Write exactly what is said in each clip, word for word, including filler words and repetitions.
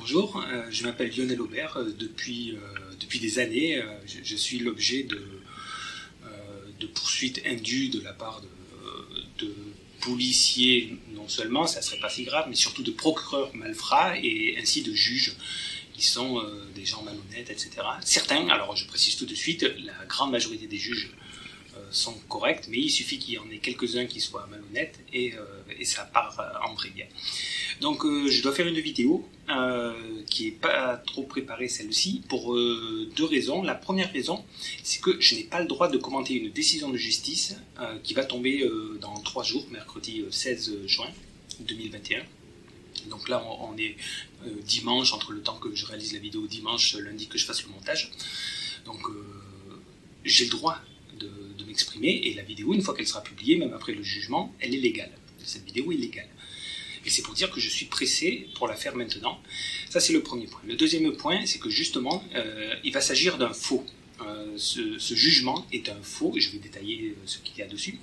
bonjour, euh, je m'appelle Lionel Aubert. Euh, depuis, euh, depuis des années, euh, je, je suis l'objet de, euh, de poursuites indues de la part de, de policiers, non seulement, ça ne serait pas si grave, mais surtout de procureurs malfrats et ainsi de juges qui sont euh, des gens malhonnêtes, et cetera. Certains, alors je précise tout de suite, la grande majorité des juges euh, sont corrects, mais il suffit qu'il y en ait quelques-uns qui soient malhonnêtes et, euh, et ça part euh, en vrai bien. Donc euh, je dois faire une vidéo euh, qui n'est pas trop préparée, celle-ci, pour euh, deux raisons. La première raison, c'est que je n'ai pas le droit de commenter une décision de justice euh, qui va tomber euh, dans trois jours, mercredi seize juin deux mille vingt et un. Donc là, on, on est euh, dimanche, entre le temps que je réalise la vidéo dimanche, lundi que je fasse le montage. Donc euh, j'ai le droit de, de m'exprimer, et la vidéo, une fois qu'elle sera publiée, même après le jugement, elle est légale. Cette vidéo est légale. Et c'est pour dire que je suis pressé pour la faire maintenant. Ça, c'est le premier point. Le deuxième point, c'est que justement, euh, il va s'agir d'un faux. Euh, ce, ce jugement est un faux, et je vais détailler ce qu'il y a dessus.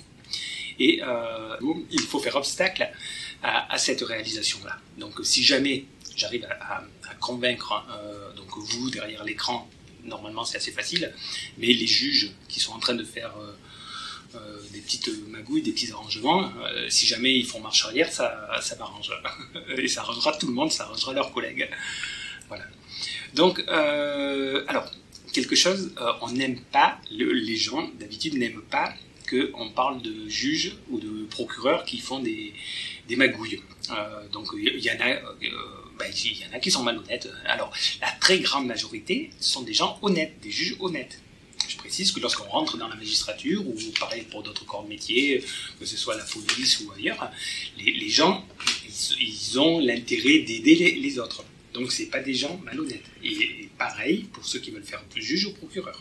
Et euh, il faut faire obstacle à, à cette réalisation-là. Donc si jamais j'arrive à, à, à convaincre euh, donc vous, derrière l'écran, normalement c'est assez facile, mais les juges qui sont en train de faire... Euh, Euh, des petites magouilles, des petits arrangements, euh, si jamais ils font marche arrière, ça, ça m'arrange. Et ça arrangera tout le monde, ça arrangera leurs collègues. Voilà. Donc, euh, alors, quelque chose, euh, on n'aime pas, le, les gens d'habitude n'aiment pas qu'on parle de juges ou de procureurs qui font des, des magouilles. Euh, donc, il y en a... Euh, ben, il y en a qui sont malhonnêtes. Alors, la très grande majorité sont des gens honnêtes, des juges honnêtes. Je précise que lorsqu'on rentre dans la magistrature, ou pareil pour d'autres corps de métier, que ce soit la police ou ailleurs, les, les gens, ils, ils ont l'intérêt d'aider les, les autres. Donc ce n'est pas des gens malhonnêtes. Et, et pareil pour ceux qui veulent faire juge ou procureur.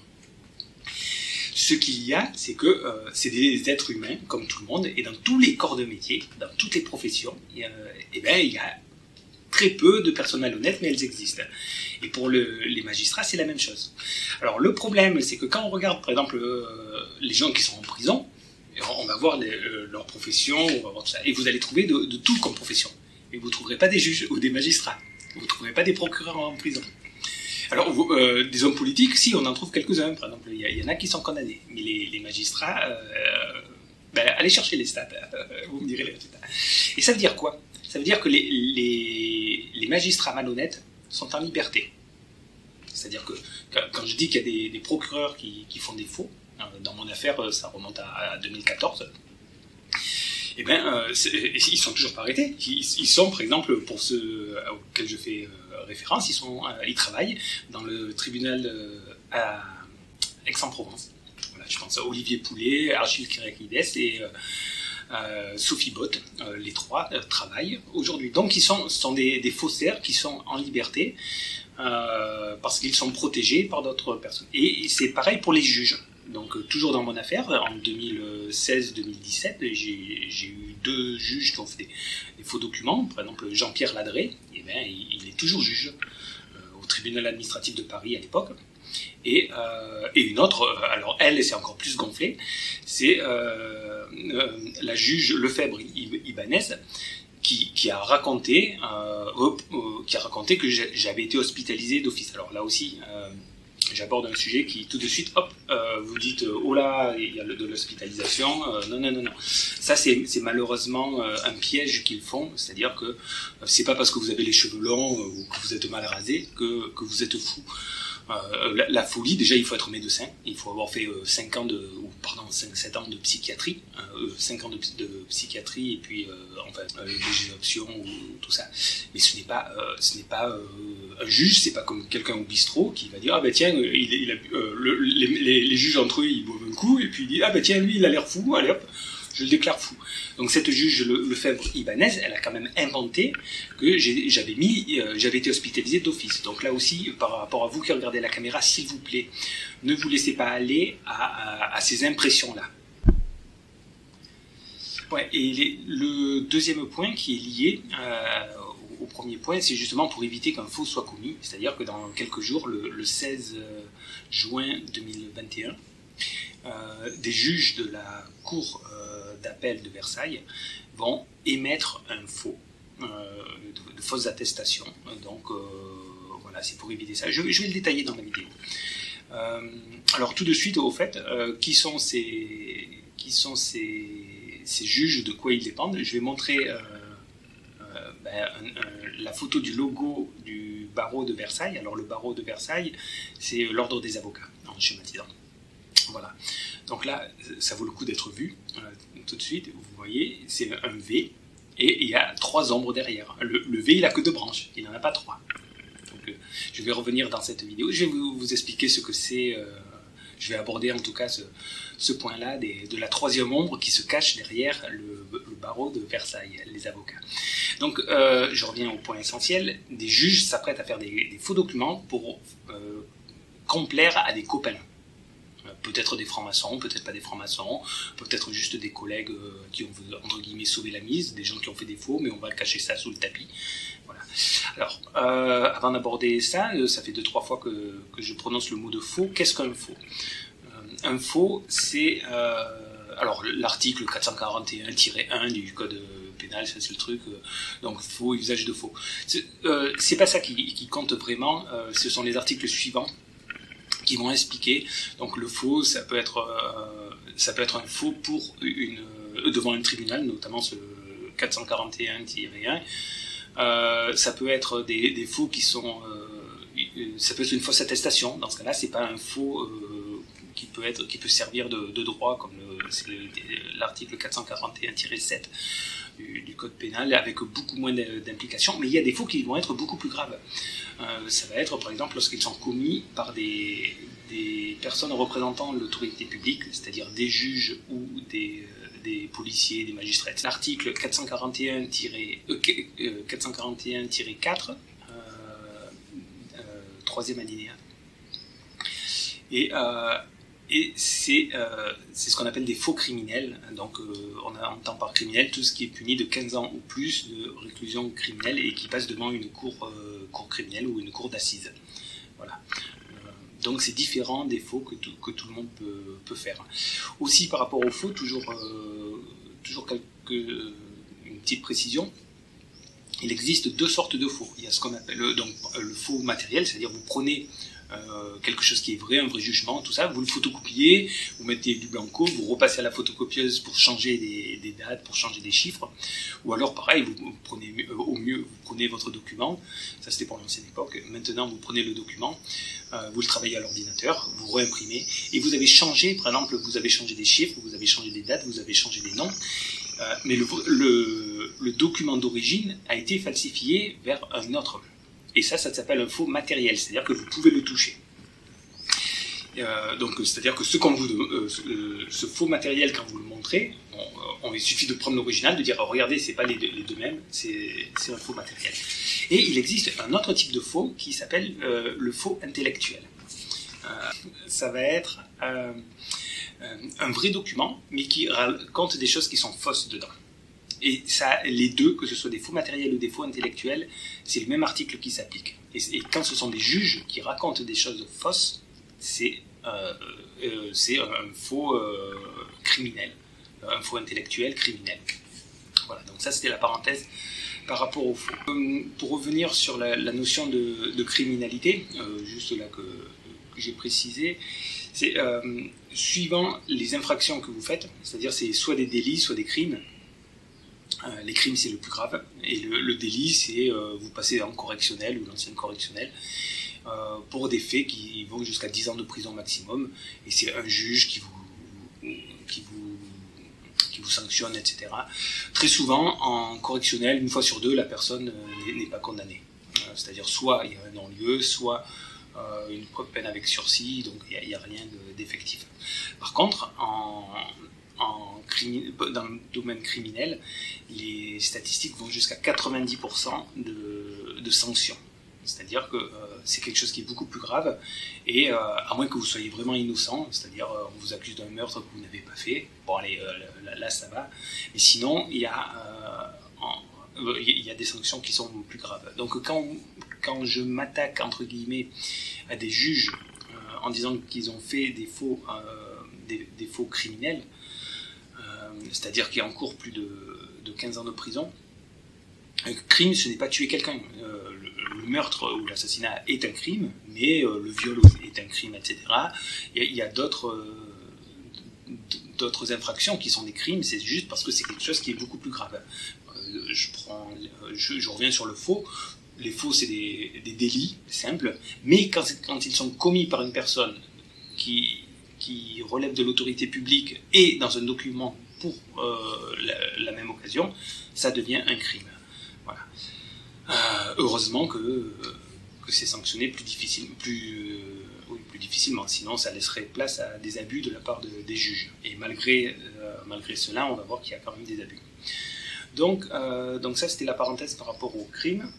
Ce qu'il y a, c'est que euh, c'est des êtres humains, comme tout le monde, et dans tous les corps de métier, dans toutes les professions, et, euh, et ben, il y a très peu de personnes malhonnêtes, mais elles existent. Et pour le, les magistrats, c'est la même chose. Alors le problème, c'est que quand on regarde, par exemple, euh, les gens qui sont en prison, on va voir les, euh, leur profession, on va voir tout ça, et vous allez trouver de, de tout comme profession. Mais vous ne trouverez pas des juges ou des magistrats. Vous ne trouverez pas des procureurs en prison. Alors, vous, euh, des hommes politiques, si, on en trouve quelques-uns. Par exemple, il y, y en a qui sont condamnés. Mais les, les magistrats, euh, ben, allez chercher les stats. Vous me direz les résultats. Et ça veut dire quoi? Ça veut dire que les, les, les magistrats malhonnêtes sont en liberté. C'est-à-dire que quand je dis qu'il y a des, des procureurs qui, qui font des faux, dans mon affaire, ça remonte à, à deux mille quatorze, eh bien, euh, ils sont toujours pas arrêtés. Ils, ils sont, par exemple, pour ceux auxquels je fais euh, référence, ils, sont, euh, ils travaillent dans le tribunal euh, à Aix-en-Provence. Voilà, je pense à Olivier Poulet, Achille Kyriakides et... Euh, Euh, Sophie Bott, euh, les trois euh, travaillent aujourd'hui. Donc ils sont, sont des, des faussaires qui sont en liberté euh, parce qu'ils sont protégés par d'autres personnes. Et, et c'est pareil pour les juges. Donc euh, toujours dans mon affaire, en deux mille seize deux mille dix-sept, j'ai eu deux juges qui ont fait des, des faux documents. Par exemple, Jean-Pierre Ladré, eh ben, il, il est toujours juge euh, au tribunal administratif de Paris à l'époque. Et, euh, et une autre, alors elle, c'est encore plus gonflé, c'est euh, euh, la juge Lefebvre Ibanez qui, qui a raconté, euh, euh, qui a raconté que j'avais été hospitalisé d'office. Alors là aussi, euh, j'aborde un sujet qui tout de suite, hop, euh, vous dites oh là, il y a de l'hospitalisation. Euh, non, non, non, non. Ça, c'est malheureusement euh, un piège qu'ils font, c'est-à-dire que euh, c'est pas parce que vous avez les cheveux longs euh, ou que vous êtes mal rasé que, que vous êtes fou. Euh, la, la folie, déjà il faut être médecin, il faut avoir fait euh, cinq ans de, ou pardon, cinq sept ans de psychiatrie, euh, cinq ans de, de psychiatrie et puis euh, enfin euh, des options ou tout ça. Mais ce n'est pas, euh, ce n'est pas euh, un juge, c'est pas comme quelqu'un au bistrot qui va dire ah ben tiens, il, il a, euh, le, les, les, les juges entre eux ils boivent un coup et puis il dit ah ben tiens lui il a l'air fou, allez hop. Je le déclare fou. Donc cette juge Lefebvre Ibanez, elle a quand même inventé que j'avais mis, euh, j'avais été hospitalisé d'office. Donc là aussi, par rapport à vous qui regardez la caméra, s'il vous plaît, ne vous laissez pas aller à, à, à ces impressions-là. Ouais, et les, le deuxième point qui est lié euh, au premier point, c'est justement pour éviter qu'un faux soit commis. C'est-à-dire que dans quelques jours, le, le seize juin deux mille vingt et un, euh, des juges de la Cour euh, d'appel de Versailles vont émettre un faux. euh, de, de fausses attestations. Donc euh, voilà, c'est pour éviter ça. Je, je vais le détailler dans la vidéo. Euh, alors tout de suite, au fait, euh, qui sont ces, qui sont ces, ces juges, de quoi ils dépendent. Je vais montrer euh, euh, ben, un, un, la photo du logo du barreau de Versailles. Alors le barreau de Versailles, c'est l'ordre des avocats, en schématisant. Voilà. Donc là, ça vaut le coup d'être vu. Euh, tout de suite, vous voyez, c'est un V, et il y a trois ombres derrière. Le, le V, il n'a que deux branches, il n'en a pas trois. Donc, euh, je vais revenir dans cette vidéo, je vais vous, vous expliquer ce que c'est, euh, je vais aborder en tout cas ce, ce point-là de la troisième ombre qui se cache derrière le, le barreau de Versailles, les avocats. Donc, euh, je reviens au point essentiel, des juges s'apprêtent à faire des, des faux documents pour euh, complaire à des copains. Peut-être des francs-maçons, peut-être pas des francs-maçons, peut-être juste des collègues euh, qui ont, entre guillemets, sauvé la mise, des gens qui ont fait des faux, mais on va cacher ça sous le tapis. Voilà. Alors, euh, avant d'aborder ça, euh, ça fait deux, trois fois que, que je prononce le mot de faux. Qu'est-ce qu'un faux? euh, Un faux, c'est... Euh, alors, l'article quatre cent quarante et un tiret un du code pénal, ça c'est le truc, euh, donc faux, usage de faux. C'est euh, pas ça qui, qui compte vraiment, euh, ce sont les articles suivants qui vont expliquer. Donc le faux, ça peut être, euh, ça peut être un faux pour une, euh, devant un tribunal, notamment ce quatre cent quarante et un tiret un. Euh, ça peut être des, des faux qui sont, euh, ça peut être une fausse attestation. Dans ce cas-là, c'est pas un faux euh, qui peut être, qui peut servir de, de droit, comme l'article quatre cent quarante et un tiret sept du, du code pénal, avec beaucoup moins d'implications. Mais il y a des faux qui vont être beaucoup plus graves. Euh, ça va être, par exemple, lorsqu'ils sont commis par des, des personnes représentant l'autorité publique, c'est-à-dire des juges ou des, euh, des policiers, des magistrats. L'article quatre cent quarante et un tiret quatre, euh, euh, troisième alinéa. Et, euh, et c'est euh, ce qu'on appelle des faux criminels. Donc euh, on entend par criminel tout ce qui est puni de quinze ans ou plus de réclusion criminelle et qui passe devant une cour, euh, cour criminelle ou une cour d'assises. Voilà. Euh, donc c'est différent des faux que tout, que tout le monde peut, peut faire. Aussi par rapport aux faux, toujours, euh, toujours quelques, une petite précision. Il existe deux sortes de faux. Il y a ce qu'on appelle donc, le faux matériel, c'est-à-dire vous prenez Euh, quelque chose qui est vrai, un vrai jugement, tout ça, vous le photocopiez, vous mettez du blanco, vous repassez à la photocopieuse pour changer des, des dates, pour changer des chiffres, ou alors pareil, vous, vous prenez euh, au mieux, vous prenez votre document, ça c'était pour l'ancienne époque, maintenant vous prenez le document, euh, vous le travaillez à l'ordinateur, vous réimprimez, et vous avez changé, par exemple, vous avez changé des chiffres, vous avez changé des dates, vous avez changé des noms, euh, mais le, le, le document d'origine a été falsifié vers un autre. Et ça, ça s'appelle un faux matériel, c'est-à-dire que vous pouvez le toucher. Euh, donc, c'est-à-dire que ce, qu'on vous, euh, ce, euh, ce faux matériel, quand vous le montrez, on, on, il suffit de prendre l'original, de dire oh, regardez, c'est pas les deux, les deux mêmes, c'est un faux matériel. Et il existe un autre type de faux qui s'appelle euh, le faux intellectuel. Euh, ça va être euh, un vrai document, mais qui raconte des choses qui sont fausses dedans. Et ça, les deux, que ce soit des faux matériels ou des faux intellectuels, c'est le même article qui s'applique. Et, et quand ce sont des juges qui racontent des choses fausses, c'est euh, euh, un faux euh, criminel, un faux intellectuel criminel. Voilà, donc ça c'était la parenthèse par rapport au faux. Euh, pour revenir sur la, la notion de, de criminalité, euh, juste là que, que j'ai précisé, c'est euh, suivant les infractions que vous faites, c'est-à-dire c'est soit des délits, soit des crimes. Euh, les crimes, c'est le plus grave, et le, le délit, c'est euh, vous passez en correctionnel ou l'ancienne correctionnelle euh, pour des faits qui vont jusqu'à dix ans de prison maximum, et c'est un juge qui vous, qui vous, qui vous sanctionne, et cetera. Très souvent, en correctionnel, une fois sur deux, la personne euh, n'est pas condamnée. Euh, C'est-à-dire soit il y a un non-lieu, soit euh, une peine avec sursis, donc il n'y a, a rien d'effectif. Par contre, en En crimi... dans le domaine criminel, les statistiques vont jusqu'à quatre-vingt-dix pour cent de, de sanctions. C'est-à-dire que euh, c'est quelque chose qui est beaucoup plus grave, et euh, à moins que vous soyez vraiment innocent, c'est-à-dire euh, on vous accuse d'un meurtre que vous n'avez pas fait, bon allez, euh, là, là ça va, mais sinon il y a, euh, en, euh, il y a des sanctions qui sont plus graves. Donc quand, quand je m'attaque entre guillemets à des juges euh, en disant qu'ils ont fait des faux, euh, des, des faux criminels, c'est-à-dire qui encourt plus de, de quinze ans de prison, Un crime, ce n'est pas tuer quelqu'un. Euh, le, le meurtre ou l'assassinat est un crime, mais euh, le viol est un crime, et cetera. Il y a, il y a d'autres euh, d'autres infractions qui sont des crimes, c'est juste parce que c'est quelque chose qui est beaucoup plus grave. Euh, je, prends, je, je reviens sur le faux. Les faux, c'est des, des délits simples, mais quand, quand ils sont commis par une personne qui, qui relève de l'autorité publique et dans un document pour euh, la, la même occasion, ça devient un crime. Voilà. Euh, heureusement que, euh, que c'est sanctionné plus, difficile, plus, euh, oui, plus difficilement, sinon ça laisserait place à des abus de la part de, des juges. Et malgré, euh, malgré cela, on va voir qu'il y a quand même des abus. Donc, euh, donc ça, c'était la parenthèse par rapport au crime.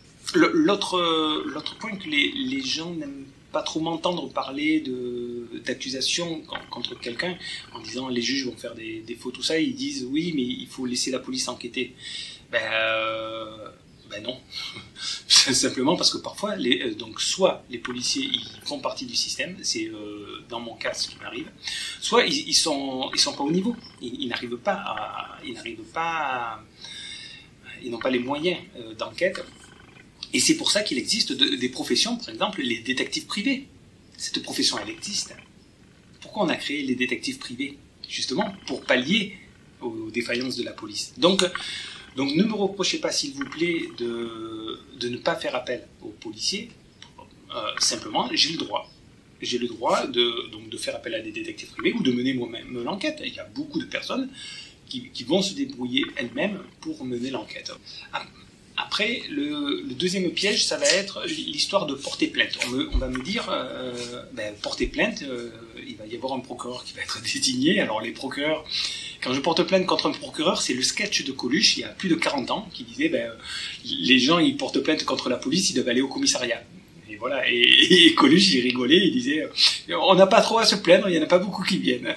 L'autre, l'autre point que les, les gens n'aiment pas trop m'entendre parler de, d'accusations contre quelqu'un, en disant les juges vont faire des, des faux, tout ça, ils disent oui, mais il faut laisser la police enquêter. Ben, euh, ben non. Simplement parce que parfois, les, donc soit les policiers ils font partie du système, c'est euh, dans mon cas ce qui m'arrive, soit ils, ils sont ils sont pas au niveau, ils, ils n'arrivent pas à, ils n'arrivent pas à, ils n'ont pas les moyens euh, d'enquête. Et c'est pour ça qu'il existe de, des professions, par exemple les détectives privés. Cette profession, elle existe. Pourquoi on a créé les détectives privés? Justement, pour pallier aux défaillances de la police. Donc, donc ne me reprochez pas, s'il vous plaît, de, de ne pas faire appel aux policiers. Euh, simplement, j'ai le droit. J'ai le droit de, donc, de faire appel à des détectives privés ou de mener moi-même l'enquête. Il y a beaucoup de personnes qui, qui vont se débrouiller elles-mêmes pour mener l'enquête. Ah, Après, le, le deuxième piège, ça va être l'histoire de porter plainte. On, me, on va me dire, euh, ben, porter plainte, euh, il va y avoir un procureur qui va être désigné. Alors les procureurs, quand je porte plainte contre un procureur, c'est le sketch de Coluche, il y a plus de quarante ans, qui disait, ben, les gens, ils portent plainte contre la police, ils doivent aller au commissariat. Et voilà, et, et Coluche, il rigolait, il disait, on n'a pas trop à se plaindre, il n'y en a pas beaucoup qui viennent.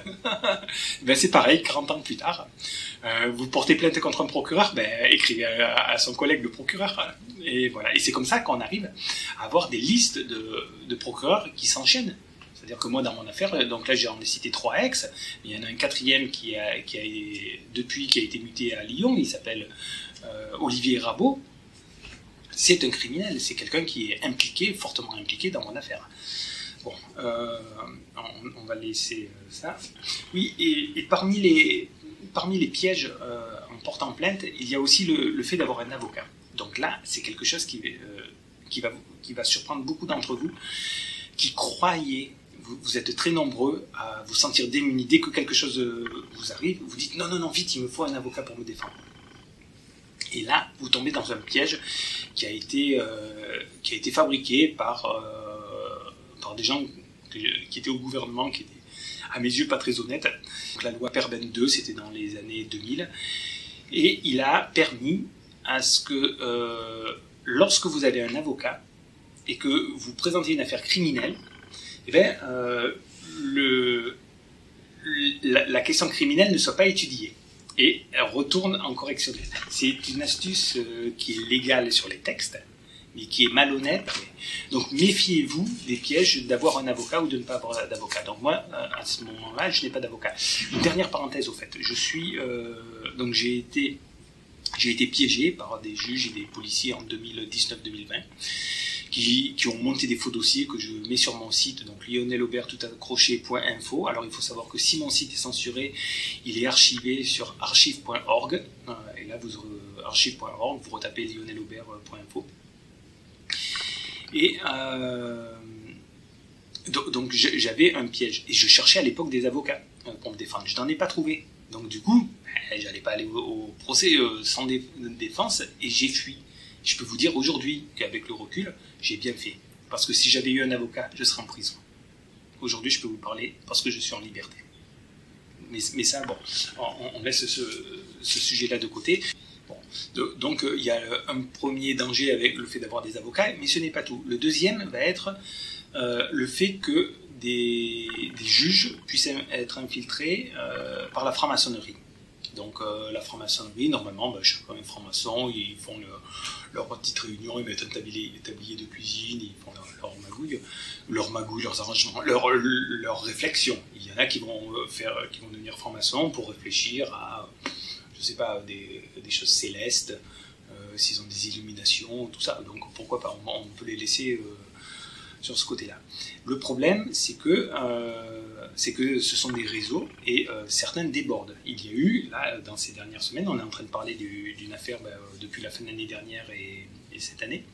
Ben, c'est pareil, quarante ans plus tard. Euh, vous portez plainte contre un procureur, ben, écrivez à, à son collègue le procureur. Et voilà. Et c'est comme ça qu'on arrive à avoir des listes de, de procureurs qui s'enchaînent. C'est-à-dire que moi, dans mon affaire, donc là, j'ai en ai cité trois ex, mais il y en a un quatrième qui a, qui a depuis, qui a été muté à Lyon, il s'appelle euh, Olivier Rabot. C'est un criminel, c'est quelqu'un qui est impliqué, fortement impliqué dans mon affaire. Bon, euh, on, on va laisser ça. Oui, et, et parmi les... Parmi les pièges euh, en portant plainte, il y a aussi le, le fait d'avoir un avocat. Donc là, c'est quelque chose qui, euh, qui, va, qui va surprendre beaucoup d'entre vous, qui croyez, vous, vous êtes très nombreux à vous sentir démunis. Dès que quelque chose vous arrive, vous dites non, non, non, vite, il me faut un avocat pour me défendre. Et là, vous tombez dans un piège qui a été, euh, qui a été fabriqué par, euh, par des gens qui, qui étaient au gouvernement, qui étaient à mes yeux pas très honnête. Donc la loi Perben deux, c'était dans les années deux mille, et il a permis à ce que euh, lorsque vous avez un avocat et que vous présentez une affaire criminelle, eh bien, euh, le, la, la question criminelle ne soit pas étudiée et elle retourne en correctionnel. C'est une astuce euh, qui est légale sur les textes, mais qui est malhonnête. Donc méfiez-vous des pièges d'avoir un avocat ou de ne pas avoir d'avocat. Donc moi, à ce moment-là, je n'ai pas d'avocat. Une dernière parenthèse au fait, je suis euh, donc j'ai été j'ai été piégé par des juges et des policiers en deux mille dix-neuf deux mille vingt qui, qui ont monté des faux dossiers que je mets sur mon site, donc lionel aubert tout accroché point info. Alors il faut savoir que si mon site est censuré, il est archivé sur archive point org, et là vous archive point org, vous retapez lionel aubert point info. Et euh, donc j'avais un piège. Et je cherchais à l'époque des avocats pour me défendre. Je n'en ai pas trouvé. Donc du coup, j'allais pas aller au, au procès euh, sans dé, défense et j'ai fui. Je peux vous dire aujourd'hui qu'avec le recul, j'ai bien fait. Parce que si j'avais eu un avocat, je serais en prison. Aujourd'hui, je peux vous parler parce que je suis en liberté. Mais, mais ça, bon, on, on laisse ce, ce sujet-là de côté. Bon, de, donc il y a un premier danger avec le fait d'avoir des avocats, mais ce n'est pas tout. Le deuxième va être euh, le fait que des, des juges puissent être infiltrés euh, par la franc-maçonnerie. Donc euh, la franc-maçonnerie, normalement, bah, chacun est franc-maçon, ils font le, leur petite réunion, ils mettent un tablier, tablier de cuisine, ils font leur, leur magouille, leur magouille, leurs arrangements, leurs leur réflexions. Il y en a qui vont faire, qui vont devenir franc-maçons pour réfléchir à, je sais pas, des, des choses célestes, euh, s'ils ont des illuminations, tout ça. Donc pourquoi pas, on, on peut les laisser euh, sur ce côté-là. Le problème, c'est que, euh, c'est que ce sont des réseaux et euh, certains débordent. Il y a eu, là, dans ces dernières semaines, on est en train de parler d'une affaire bah, depuis la fin de l'année dernière et, et cette année,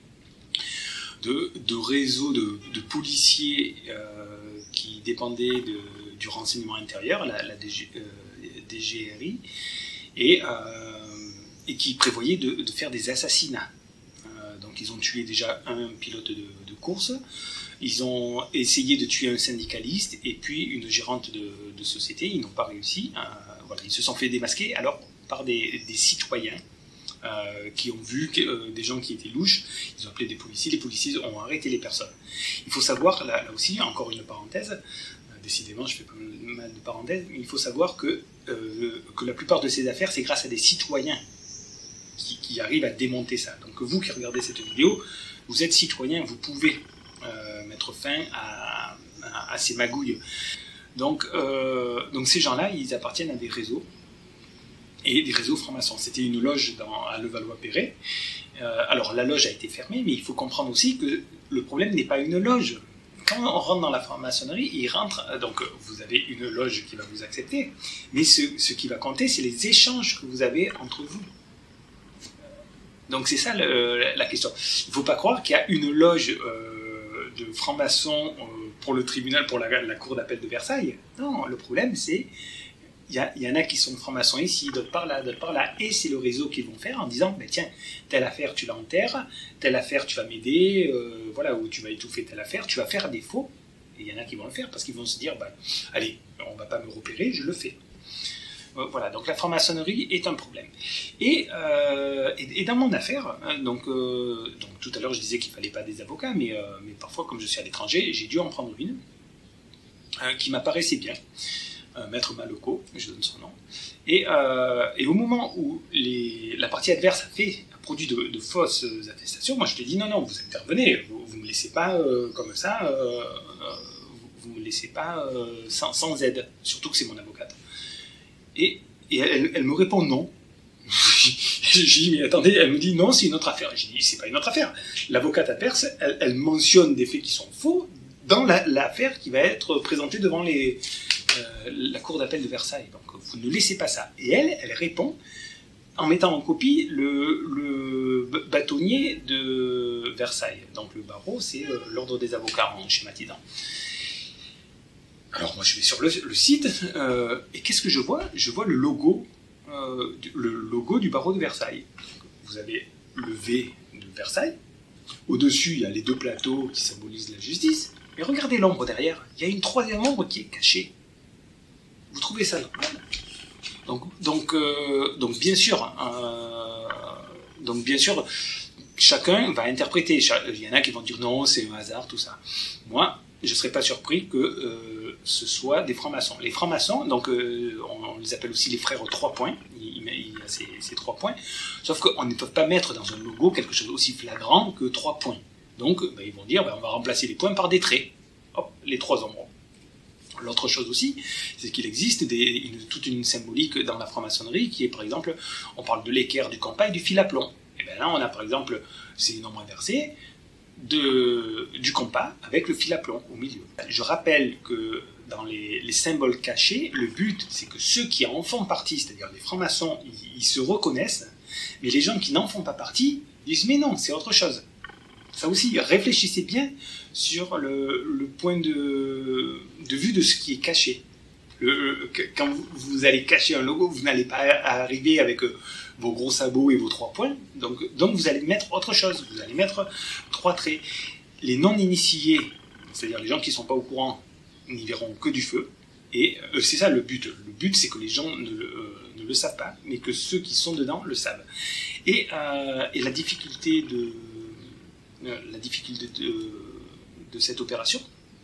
de, de réseaux de, de policiers euh, qui dépendaient de, du renseignement intérieur, la, la D G, euh, D G R I, et, euh, et qui prévoyaient de, de faire des assassinats. Euh, donc ils ont tué déjà un pilote de, de course, ils ont essayé de tuer un syndicaliste et puis une gérante de, de société, ils n'ont pas réussi. Euh, voilà, ils se sont fait démasquer alors par des, des citoyens euh, qui ont vu que, euh, des gens qui étaient louches, ils ont appelé des policiers, les policiers ont arrêté les personnes. Il faut savoir, là, là aussi, encore une parenthèse, euh, décidément je fais pas mal de parenthèses, mais il faut savoir que, euh, que la plupart de ces affaires, c'est grâce à des citoyens qui, qui arrivent à démonter ça. Donc vous qui regardez cette vidéo, vous êtes citoyen, vous pouvez euh, mettre fin à, à, à ces magouilles. Donc, euh, donc ces gens-là, ils appartiennent à des réseaux, et des réseaux francs-maçons. C'était une loge dans, à Levallois-Perret. Euh, alors la loge a été fermée, mais il faut comprendre aussi que le problème n'est pas une loge. Quand on rentre dans la franc-maçonnerie, il rentre, donc vous avez une loge qui va vous accepter, mais ce, ce qui va compter, c'est les échanges que vous avez entre vous. Donc c'est ça le, la question. Il ne faut pas croire qu'il y a une loge euh, de francs-maçons euh, pour le tribunal, pour la, la cour d'appel de Versailles. Non, le problème c'est il y, y en a qui sont francs-maçons ici, d'autres par là, d'autres par là, et c'est le réseau qu'ils vont faire en disant, ben tiens, telle affaire tu l'enterres, telle affaire tu vas m'aider, euh, voilà, ou tu vas étouffer telle affaire, tu vas faire des faux, et il y en a qui vont le faire parce qu'ils vont se dire, ben, allez, on va pas me repérer, je le fais. Euh, voilà, donc la franc-maçonnerie est un problème. Et, euh, et, et dans mon affaire, hein, donc, euh, donc tout à l'heure je disais qu'il fallait pas des avocats, mais, euh, mais parfois comme je suis à l'étranger, j'ai dû en prendre une euh, qui m'apparaissait bien. Euh, Maître Maloko, je donne son nom, et, euh, et au moment où les, la partie adverse a fait, a produit de, de fausses attestations, moi je te dis non, non, vous intervenez, vous ne me laissez pas euh, comme ça, euh, vous ne me laissez pas euh, sans, sans aide, surtout que c'est mon avocate. Et, et elle, elle me répond non. Je dis mais attendez, elle me dit non, c'est une autre affaire. Je dis c'est pas une autre affaire. L'avocate adverse, elle, elle mentionne des faits qui sont faux dans la, l'affaire qui va être présentée devant les Euh, la cour d'appel de Versailles. Donc vous ne laissez pas ça. Et elle, elle répond en mettant en copie le, le bâtonnier de Versailles. Donc le barreau, c'est euh, l'ordre des avocats en schématisant. Alors moi je vais sur le, le site, euh, et qu'est-ce que je vois? Je vois le logo, euh, du, le logo du barreau de Versailles. Donc, vous avez le V de Versailles. Au-dessus, il y a les deux plateaux qui symbolisent la justice. Mais regardez l'ombre derrière. Il y a une troisième ombre qui est cachée. Vous trouvez ça normal? Donc, donc, euh, donc bien sûr, euh, donc bien sûr, chacun va interpréter. Il y en a qui vont dire non, c'est un hasard, tout ça. Moi, je ne serais pas surpris que euh, ce soit des francs-maçons. Les francs-maçons, donc euh, on, on les appelle aussi les frères aux trois points. Il, il y a ces, ces trois points. Sauf qu'on ne peut pas mettre dans un logo quelque chose aussi flagrant que trois points. Donc, ben, ils vont dire, ben, on va remplacer les points par des traits. Hop, les trois ombres. L'autre chose aussi, c'est qu'il existe des, une, toute une symbolique dans la franc-maçonnerie qui est, par exemple, on parle de l'équerre, du compas et du fil à plomb. Et bien là, on a, par exemple, c'est une ombre inversée, de, du compas avec le fil à plomb au milieu. Je rappelle que dans les, les symboles cachés, le but, c'est que ceux qui en font partie, c'est-à-dire les francs-maçons, ils, ils se reconnaissent, mais les gens qui n'en font pas partie disent « mais non, c'est autre chose ». Ça aussi, réfléchissez bien sur le, le point de, de vue de ce qui est caché. Le, quand vous, vous allez cacher un logo, vous n'allez pas arriver avec vos gros sabots et vos trois points. Donc, donc vous allez mettre autre chose. Vous allez mettre trois traits. Les non-initiés, c'est-à-dire les gens qui ne sont pas au courant, n'y verront que du feu. Et euh, c'est ça le but. Le but, c'est que les gens ne le, euh, ne le savent pas, mais que ceux qui sont dedans le savent. Et, euh, et la difficulté de... la difficulté de, de cette opération,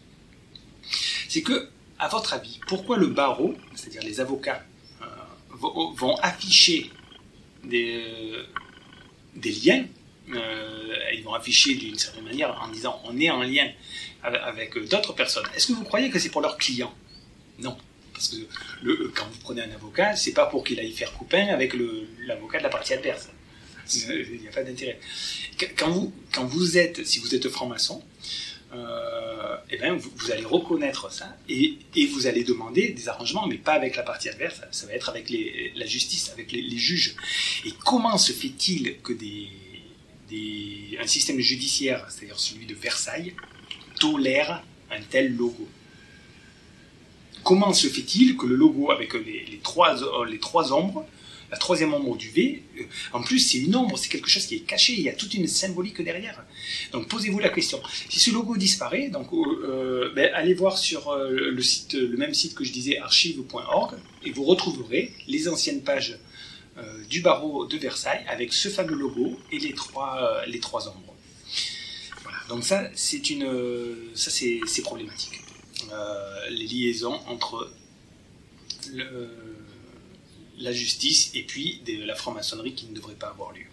c'est que, à votre avis, pourquoi le barreau, c'est-à-dire les avocats, euh, vont, vont afficher des, des liens, euh, ils vont afficher d'une certaine manière en disant on est en lien avec, avec d'autres personnes. Est-ce que vous croyez que c'est pour leurs clients? Non. Parce que le, quand vous prenez un avocat, c'est pas pour qu'il aille faire copain avec le, l'avocat de la partie adverse. Il n'y a pas d'intérêt. Quand vous, quand vous êtes, si vous êtes franc-maçon, euh, eh ben vous, vous allez reconnaître ça et, et vous allez demander des arrangements, mais pas avec la partie adverse, ça, ça va être avec les, la justice, avec les, les juges. Et comment se fait-il que des, des, un système judiciaire, c'est-à-dire celui de Versailles, tolère un tel logo? Comment se fait-il que le logo avec les, les, trois, les trois ombres, la troisième ombre du V, euh, en plus c'est une ombre, c'est quelque chose qui est caché, il y a toute une symbolique derrière. Donc posez-vous la question. Si ce logo disparaît, donc, euh, ben, allez voir sur euh, le, site, le même site que je disais, archives point org, et vous retrouverez les anciennes pages euh, du barreau de Versailles avec ce fameux logo et les trois, euh, les trois ombres. Voilà. Donc ça, c'est une, ça c'est, c'est problématique. Euh, les liaisons entre le, la justice et puis de la franc-maçonnerie qui ne devrait pas avoir lieu.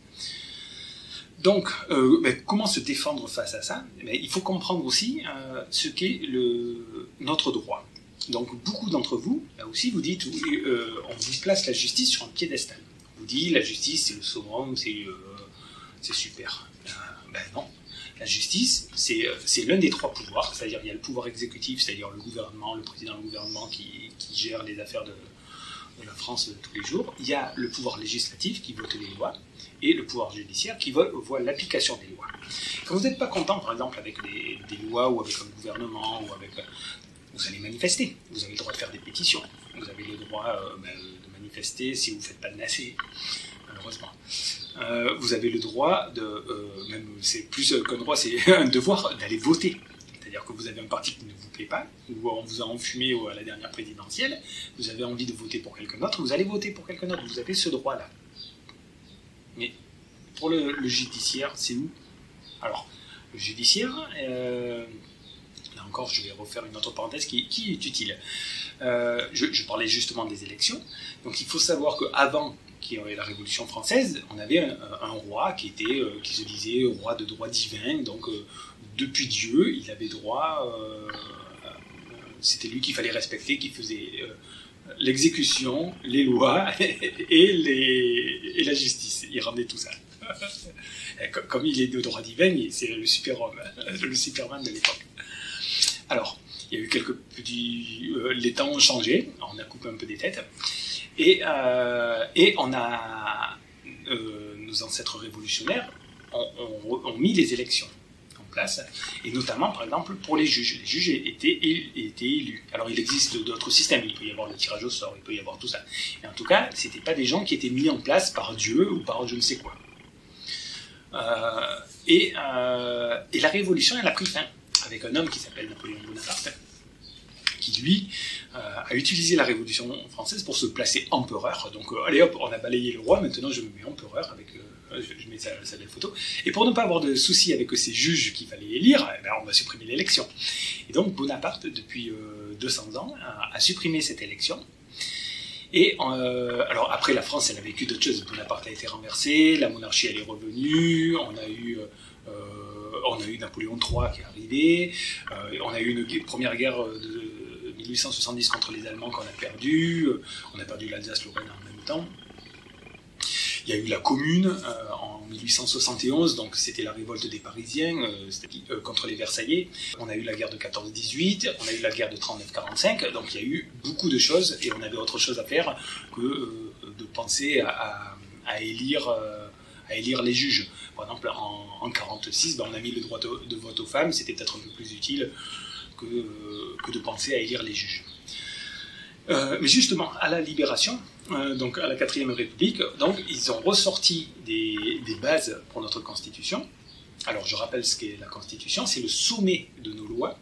Donc, euh, ben, comment se défendre face à ça? Ben, il faut comprendre aussi euh, ce qu'est le, notre droit. Donc, beaucoup d'entre vous, là aussi, vous dites, euh, on vous place la justice sur un piédestal. On vous dit, la justice, c'est le summum, c'est euh, c'est super. Euh, ben non. La justice, c'est, c'est l'un des trois pouvoirs, c'est-à-dire il y a le pouvoir exécutif, c'est-à-dire le gouvernement, le président du gouvernement qui, qui gère les affaires de, de la France de tous les jours. Il y a le pouvoir législatif qui vote les lois, et le pouvoir judiciaire qui voit, voit l'application des lois. Quand vous n'êtes pas content, par exemple, avec des, des lois ou avec un gouvernement, ou avec, vous allez manifester. Vous avez le droit de faire des pétitions. Vous avez le droit euh, ben, de manifester si vous ne faites pas de nacé, malheureusement. Euh, vous avez le droit de, euh, même c'est plus qu'un droit, c'est un devoir d'aller voter. C'est-à-dire que vous avez un parti qui ne vous plaît pas, ou on vous a enfumé à la dernière présidentielle, vous avez envie de voter pour quelqu'un d'autre, vous allez voter pour quelqu'un d'autre, vous avez ce droit-là. Mais pour le, le judiciaire, c'est où? Alors, le judiciaire, euh, là encore, je vais refaire une autre parenthèse qui, qui est utile. Euh, je, je parlais justement des élections, donc il faut savoir qu'avant qu'il y avait la Révolution française, on avait un, un roi qui, était, euh, qui se disait roi de droit divin, donc euh, depuis Dieu, il avait droit, euh, euh, c'était lui qu'il fallait respecter, qui faisait euh, l'exécution, les lois et, les, et la justice, il rendait tout ça. Comme il est de droit divin, c'est le super-homme, le superman de l'époque. Alors, il y a eu quelques petits... Euh, les temps ont changé, on a coupé un peu des têtes, et, euh, et on a... Euh, nos ancêtres révolutionnaires ont, ont, ont mis les élections en place, et notamment, par exemple, pour les juges. Les juges étaient, étaient élus. Alors, il existe d'autres systèmes, il peut y avoir le tirage au sort, il peut y avoir tout ça. Et en tout cas, ce n'étaient pas des gens qui étaient mis en place par Dieu ou par je ne sais quoi. Euh, et, euh, et la révolution, elle a pris fin avec un homme qui s'appelle Napoléon Bonaparte, qui lui euh, a utilisé la Révolution française pour se placer empereur. Donc euh, allez hop, on a balayé le roi, maintenant je me mets empereur avec, euh, je mets sa, sa belle photo. Et pour ne pas avoir de soucis avec ces juges qu'il fallait élire, eh ben, on va supprimer l'élection. Et donc Bonaparte, depuis euh, deux cents ans, a, a supprimé cette élection. Et euh, alors après, la France, elle a vécu d'autres choses. Bonaparte a été renversé, la monarchie, elle est revenue, on a eu... Euh, on a eu Napoléon trois qui est arrivé, euh, on a eu une première guerre de mille huit cent soixante-dix contre les Allemands qu'on a perdu, euh, on a perdu l'Alsace-Lorraine en même temps. Il y a eu la Commune euh, en mille huit cent soixante et onze, donc c'était la révolte des Parisiens euh, euh, contre les Versaillais. On a eu la guerre de quatorze dix-huit, on a eu la guerre de trente-neuf quarante-cinq, donc il y a eu beaucoup de choses et on avait autre chose à faire que euh, de penser à, à, à élire... Euh, à élire les juges. Par exemple, en, en quarante-six, ben, on a mis le droit de, de vote aux femmes, c'était peut-être un peu plus utile que, euh, que de penser à élire les juges. Euh, mais justement, à la Libération, euh, donc à la quatrième République, donc, ils ont ressorti des, des bases pour notre Constitution. Alors, je rappelle ce qu'est la Constitution, c'est le sommet de nos lois.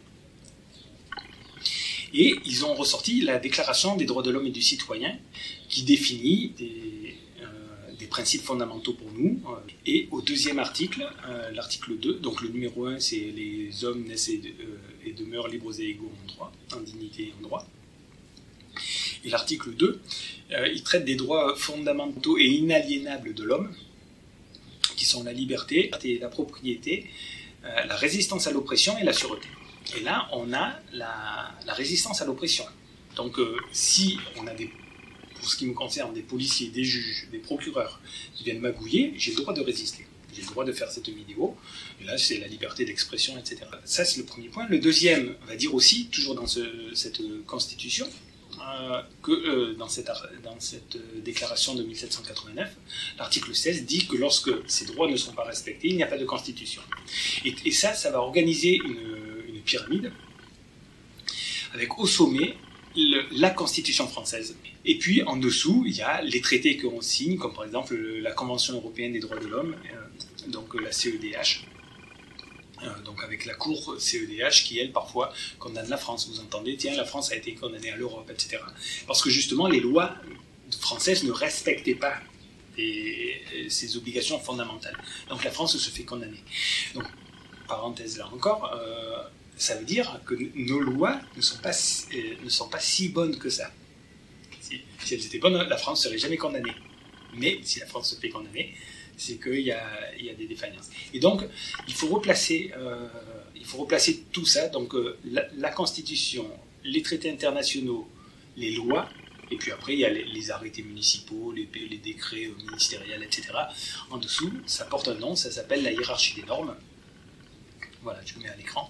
Et ils ont ressorti la Déclaration des droits de l'homme et du citoyen, qui définit des... des principes fondamentaux pour nous. Et au deuxième article, euh, l'article deux, donc le numéro un, c'est les hommes naissent et, de, euh, et demeurent libres et égaux en droit, en dignité et en droit. Et l'article deux, euh, il traite des droits fondamentaux et inaliénables de l'homme, qui sont la liberté, la propriété, euh, la résistance à l'oppression et la sûreté. Et là, on a la, la résistance à l'oppression. Donc, euh, si on a des pour ce qui me concerne, des policiers, des juges, des procureurs qui viennent magouiller, j'ai le droit de résister. J'ai le droit de faire cette vidéo. Et là, c'est la liberté d'expression, et cetera. Ça, c'est le premier point. Le deuxième va dire aussi, toujours dans ce, cette constitution, euh, que euh, dans, cette, dans cette déclaration de mille sept cent quatre-vingt-neuf, l'article seize dit que lorsque ces droits ne sont pas respectés, il n'y a pas de constitution. Et, et ça, ça va organiser une, une pyramide avec au sommet le, la Constitution française. Et puis en dessous, il y a les traités qu'on signe, comme par exemple la Convention européenne des droits de l'homme, euh, donc la C E D H, euh, donc avec la Cour C E D H qui, elle, parfois condamne la France. Vous entendez, tiens, la France a été condamnée à l'Europe, et cetera. Parce que justement, les lois françaises ne respectaient pas et, et ces obligations fondamentales. Donc la France se fait condamner. Donc, parenthèse là encore, euh, ça veut dire que nos lois ne sont pas, euh, ne sont pas si bonnes que ça. Si, si elles étaient bonnes, la France ne serait jamais condamnée. Mais si la France se fait condamner, c'est qu'il y a, il y a des défaillances. Et donc, il faut replacer, euh, il faut replacer tout ça. Donc, euh, la, la Constitution, les traités internationaux, les lois, et puis après, il y a les, les arrêtés municipaux, les, les décrets ministériels, et cetera. En dessous, ça porte un nom, ça s'appelle la hiérarchie des normes. Voilà, je le mets à l'écran.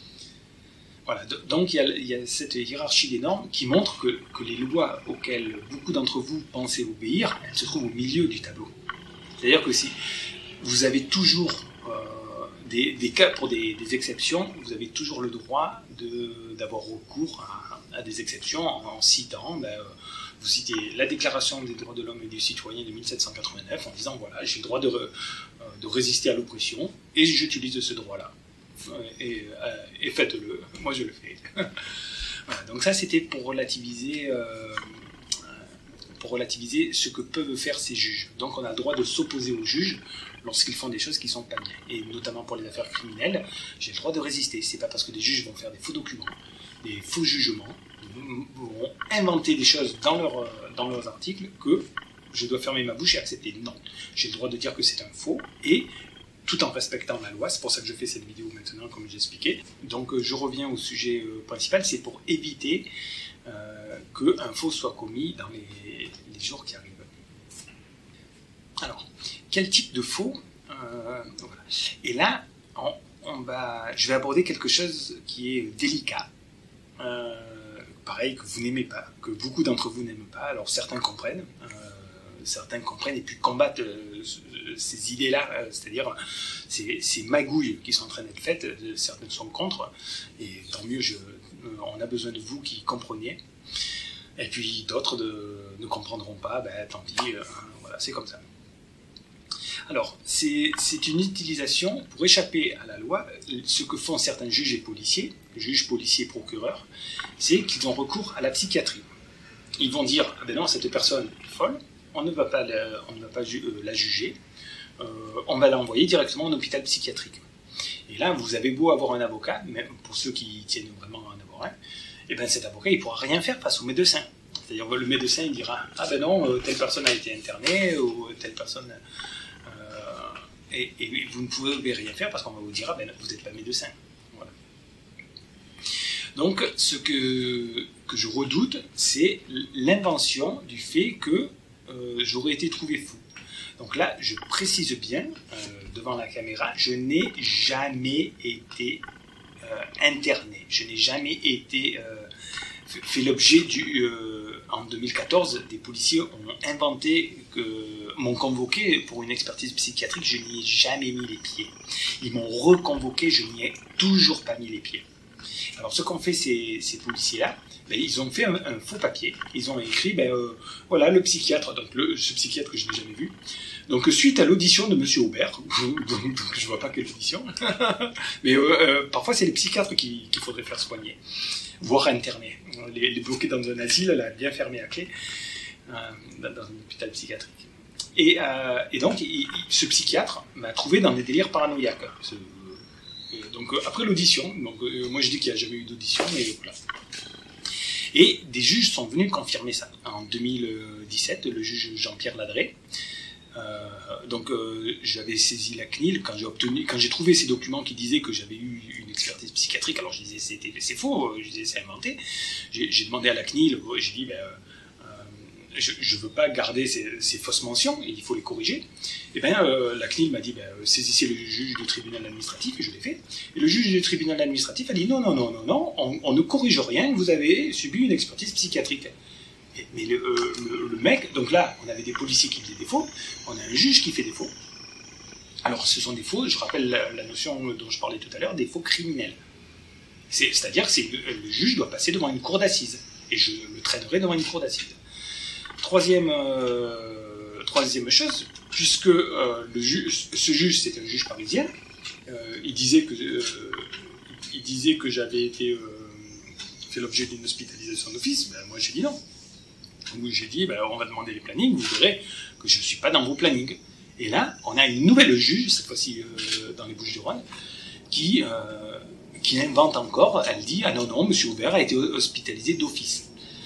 Voilà, donc il y, a, il y a cette hiérarchie des normes qui montre que, que les lois auxquelles beaucoup d'entre vous pensez obéir, elles se trouvent au milieu du tableau. C'est-à-dire que si vous avez toujours euh, des, des cas pour des, des exceptions, vous avez toujours le droit d'avoir recours à, à des exceptions en, en citant, ben, vous citez la Déclaration des droits de l'homme et du citoyen de mille sept cent quatre-vingt-neuf en disant voilà, j'ai le droit de, re, de résister à l'oppression et j'utilise ce droit-là. Et, euh, et faites-le, moi je le fais. Voilà, donc ça c'était pour relativiser, euh, pour relativiser ce que peuvent faire ces juges. Donc on a le droit de s'opposer aux juges lorsqu'ils font des choses qui ne sont pas bien. Et notamment pour les affaires criminelles, j'ai le droit de résister. C'est pas parce que des juges vont faire des faux documents, des faux jugements, vont inventer des choses dans, leur, dans leurs articles que je dois fermer ma bouche et accepter. Non, j'ai le droit de dire que c'est un faux et tout en respectant la loi. C'est pour ça que je fais cette vidéo maintenant, comme j'expliquais. Donc euh, je reviens au sujet euh, principal, c'est pour éviter euh, qu'un faux soit commis dans les, les jours qui arrivent. Alors, quel type de faux euh, voilà. Et là, on, on va, je vais aborder quelque chose qui est délicat, euh, pareil, que vous n'aimez pas, que beaucoup d'entre vous n'aiment pas. Alors certains comprennent, euh, certains comprennent et puis combattent euh, ces idées-là, euh, c'est-à-dire ces, ces magouilles qui sont en train d'être faites, euh, certaines sont contre, et tant mieux, je, euh, on a besoin de vous qui compreniez, et puis d'autres ne comprendront pas, ben tant pis, euh, voilà, c'est comme ça. Alors, c'est une utilisation, pour échapper à la loi, ce que font certains juges et policiers, juges, policiers, procureurs, c'est qu'ils ont recours à la psychiatrie. Ils vont dire, ah ben non, cette personne est folle, on ne va pas la, on ne va pas ju euh, la juger, euh, on va l'envoyer directement en hôpital psychiatrique. Et là, vous avez beau avoir un avocat, même pour ceux qui tiennent vraiment à en avoir un, et ben cet avocat, il ne pourra rien faire face au médecin. C'est-à-dire, le médecin, il dira, ah ben non, euh, telle personne a été internée, ou telle personne... Et, et vous ne pouvez rien faire parce qu'on va vous dire, ah ben vous n'êtes pas médecin. Voilà. Donc, ce que, que je redoute, c'est l'invention du fait que euh, j'aurais été trouvé fou. Donc là, je précise bien, euh, devant la caméra, je n'ai jamais été euh, interné. Je n'ai jamais été euh, fait l'objet du... Euh, en deux mille quatorze, des policiers ont inventé, m'ont convoqué pour une expertise psychiatrique, je n'y ai jamais mis les pieds. Ils m'ont reconvoqué, je n'y ai toujours pas mis les pieds. Alors ce qu'ont fait ces, ces policiers-là, ben, ils ont fait un, un faux papier, ils ont écrit, ben, euh, voilà, le psychiatre, donc le, ce psychiatre que je n'ai jamais vu, donc suite à l'audition de monsieur Aubert, donc, donc je vois pas quelle audition, mais euh, euh, parfois c'est les psychiatres qu'il qu'il faudrait faire soigner, voire interner, les, les bloquer dans un asile, là, bien fermé à clé, euh, dans, dans un hôpital psychiatrique. Et, euh, et donc, il, il, ce psychiatre m'a trouvé dans des délires paranoïaques. Ce, euh, donc, euh, après l'audition, donc euh, moi je dis qu'il n'y a jamais eu d'audition, mais voilà. Et des juges sont venus confirmer ça. En deux mille dix-sept, le juge Jean-Pierre Ladré, euh, donc euh, j'avais saisi la C N I L quand j'ai obtenu, quand j'ai trouvé ces documents qui disaient que j'avais eu une expertise psychiatrique. Alors je disais c'est faux, je disais c'est inventé. J'ai demandé à la C N I L, j'ai dit ben, euh, je ne veux pas garder ces, ces fausses mentions, et il faut les corriger. Et bien, euh, la C N I L m'a dit, ben, saisissez le juge du tribunal administratif, et je l'ai fait. Et le juge du tribunal administratif a dit, non, non, non, non, non, on, on ne corrige rien, vous avez subi une expertise psychiatrique. Et, mais le, euh, le, le mec, donc là, on avait des policiers qui faisaient des faux, on a un juge qui fait des faux. Alors, ce sont des faux, je rappelle la, la notion dont je parlais tout à l'heure, des faux criminels. C'est-à-dire que le, le juge doit passer devant une cour d'assises, et je le traînerai devant une cour d'assises. Troisième, euh, troisième chose, puisque euh, le juge, ce juge, c'était un juge parisien, euh, il disait que, euh, il disait que j'avais été euh, fait l'objet d'une hospitalisation d'office, ben, moi j'ai dit non. Donc j'ai dit, ben, on va demander les plannings, vous verrez que je ne suis pas dans vos plannings. Et là, on a une nouvelle juge, cette fois-ci euh, dans les Bouches-du-Rhône, qui, euh, qui invente encore, elle dit, ah non, non, M. Aubert a été hospitalisé d'office.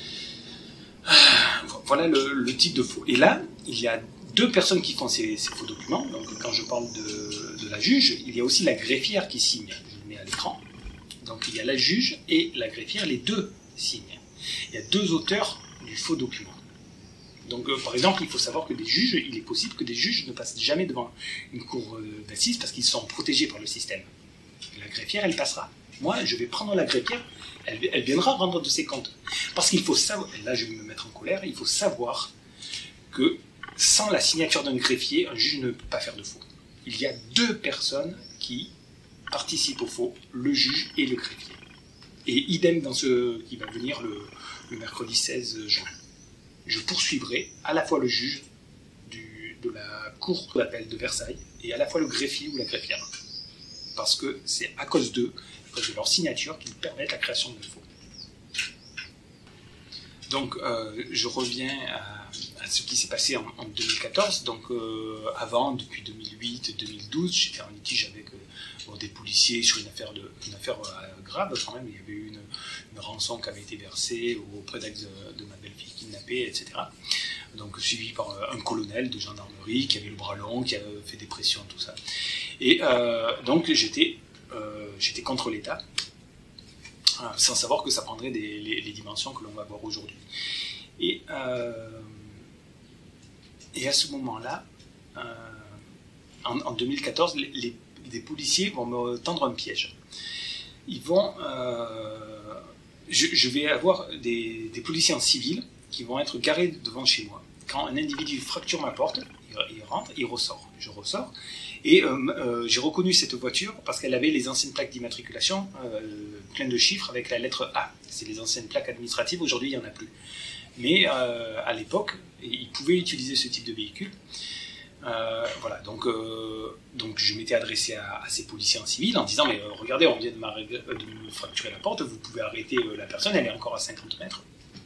Voilà le, le type de faux. Et là, il y a deux personnes qui font ces, ces faux documents. Donc, quand je parle de, de la juge, il y a aussi la greffière qui signe. Je le mets à l'écran. Donc, il y a la juge et la greffière, les deux signent. Il y a deux auteurs du faux document. Donc, euh, par exemple, il faut savoir que des juges, il est possible que des juges ne passent jamais devant une cour euh, d'assises parce qu'ils sont protégés par le système. La greffière, elle passera. Moi, je vais prendre la greffière. Elle, elle viendra rendre de ses comptes. Parce qu'il faut savoir, et là je vais me mettre en colère, il faut savoir que sans la signature d'un greffier, un juge ne peut pas faire de faux. Il y a deux personnes qui participent au faux, le juge et le greffier. Et idem dans ce qui va venir le, le mercredi seize juin. Je poursuivrai à la fois le juge du, de la cour d'appel de Versailles et à la fois le greffier ou la greffière. Parce que c'est à cause d'eux, de leur signature qui permettent la création de faux. Donc, euh, je reviens à, à ce qui s'est passé en, en deux mille quatorze. Donc, euh, avant, depuis deux mille huit deux mille douze, j'étais en litige avec euh, bon, des policiers sur une affaire, de, une affaire euh, grave quand même. Il y avait eu une, une rançon qui avait été versée au prétexte de, de ma belle-fille kidnappée, et cetera. Donc, suivi par euh, un colonel de gendarmerie qui avait le bras long, qui avait fait des pressions, tout ça. Et euh, donc, j'étais Euh, j'étais contre l'État, euh, sans savoir que ça prendrait des, les, les dimensions que l'on va voir aujourd'hui. Et, euh, et à ce moment-là, euh, en, en deux mille quatorze, les, les, les policiers vont me tendre un piège. Ils vont, euh, je, je vais avoir des, des policiers en civil qui vont être garés devant chez moi. Quand un individu fracture ma porte, il, il rentre, il ressort. Je ressors. Et euh, euh, j'ai reconnu cette voiture parce qu'elle avait les anciennes plaques d'immatriculation euh, pleines de chiffres avec la lettre A. C'est les anciennes plaques administratives, aujourd'hui il n'y en a plus. Mais euh, à l'époque, ils pouvaient utiliser ce type de véhicule. Euh, voilà, donc, euh, donc je m'étais adressé à, à ces policiers en civil en disant, mais euh, regardez, on vient de, de me fracturer la porte, vous pouvez arrêter euh, la personne, elle est encore à cinquante mètres.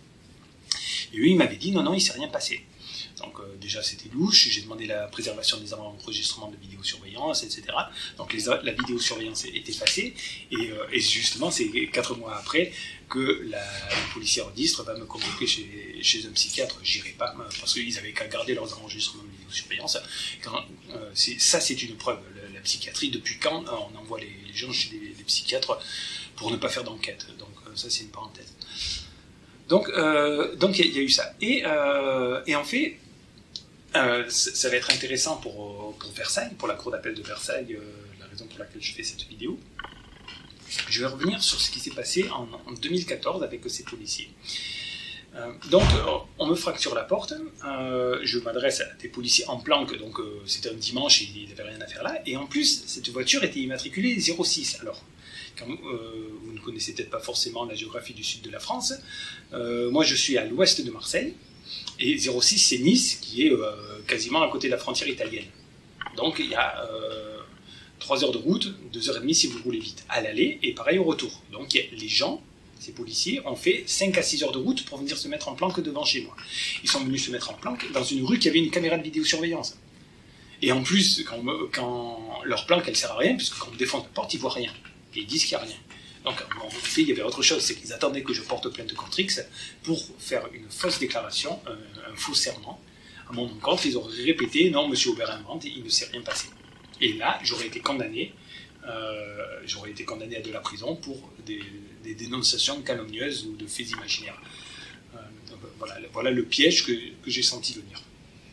Et eux, ils m'avaient dit, non, non, il ne s'est rien passé. Donc euh, déjà c'était louche, j'ai demandé la préservation des enregistrements de vidéosurveillance, et cetera. Donc les, la vidéosurveillance est effacée, et, euh, et justement c'est quatre mois après que la, le policier ordistre va me convoquer chez, chez un psychiatre. J'irai pas, parce qu'ils avaient qu'à garder leurs enregistrements de vidéosurveillance. Quand, euh, ça c'est une preuve, la, la psychiatrie, depuis quand euh, on envoie les, les gens chez les, les psychiatres pour ne pas faire d'enquête. Donc euh, ça c'est une parenthèse. Donc euh, donc il y, y a eu ça. Et, euh, et en fait, Euh, ça va être intéressant pour, pour Versailles, pour la cour d'appel de Versailles, euh, la raison pour laquelle je fais cette vidéo. Je vais revenir sur ce qui s'est passé en, en deux mille quatorze avec ces policiers. Euh, donc, on me fracture la porte, euh, je m'adresse à des policiers en planque, donc euh, c'était un dimanche, il n'y avait rien à faire là, et en plus, cette voiture était immatriculée zéro six. Alors, quand, euh, vous ne connaissez peut-être pas forcément la géographie du sud de la France, euh, moi je suis à l'ouest de Marseille, et zéro six, c'est Nice, qui est euh, quasiment à côté de la frontière italienne. Donc il y a euh, trois heures de route, deux heures trente si vous roulez vite, à l'aller, et pareil au retour. Donc les gens, ces policiers, ont fait cinq à six heures de route pour venir se mettre en planque devant chez moi. Ils sont venus se mettre en planque dans une rue qui avait une caméra de vidéosurveillance. Et en plus, quand, quand leur planque, elle sert à rien, puisque quand on défonce la porte, ils voient rien. Et ils disent qu'il n'y a rien. Donc, en fait, il y avait autre chose, c'est qu'ils attendaient que je porte plainte contre X pour faire une fausse déclaration, un, un faux serment. À mon encontre, ils auraient répété « Non, M. Aubert invente, il ne s'est rien passé ». Et là, j'aurais été condamné, euh, j'aurais été condamné à de la prison pour des, des dénonciations calomnieuses ou de faits imaginaires. Euh, Donc, voilà, voilà le piège que, que j'ai senti venir.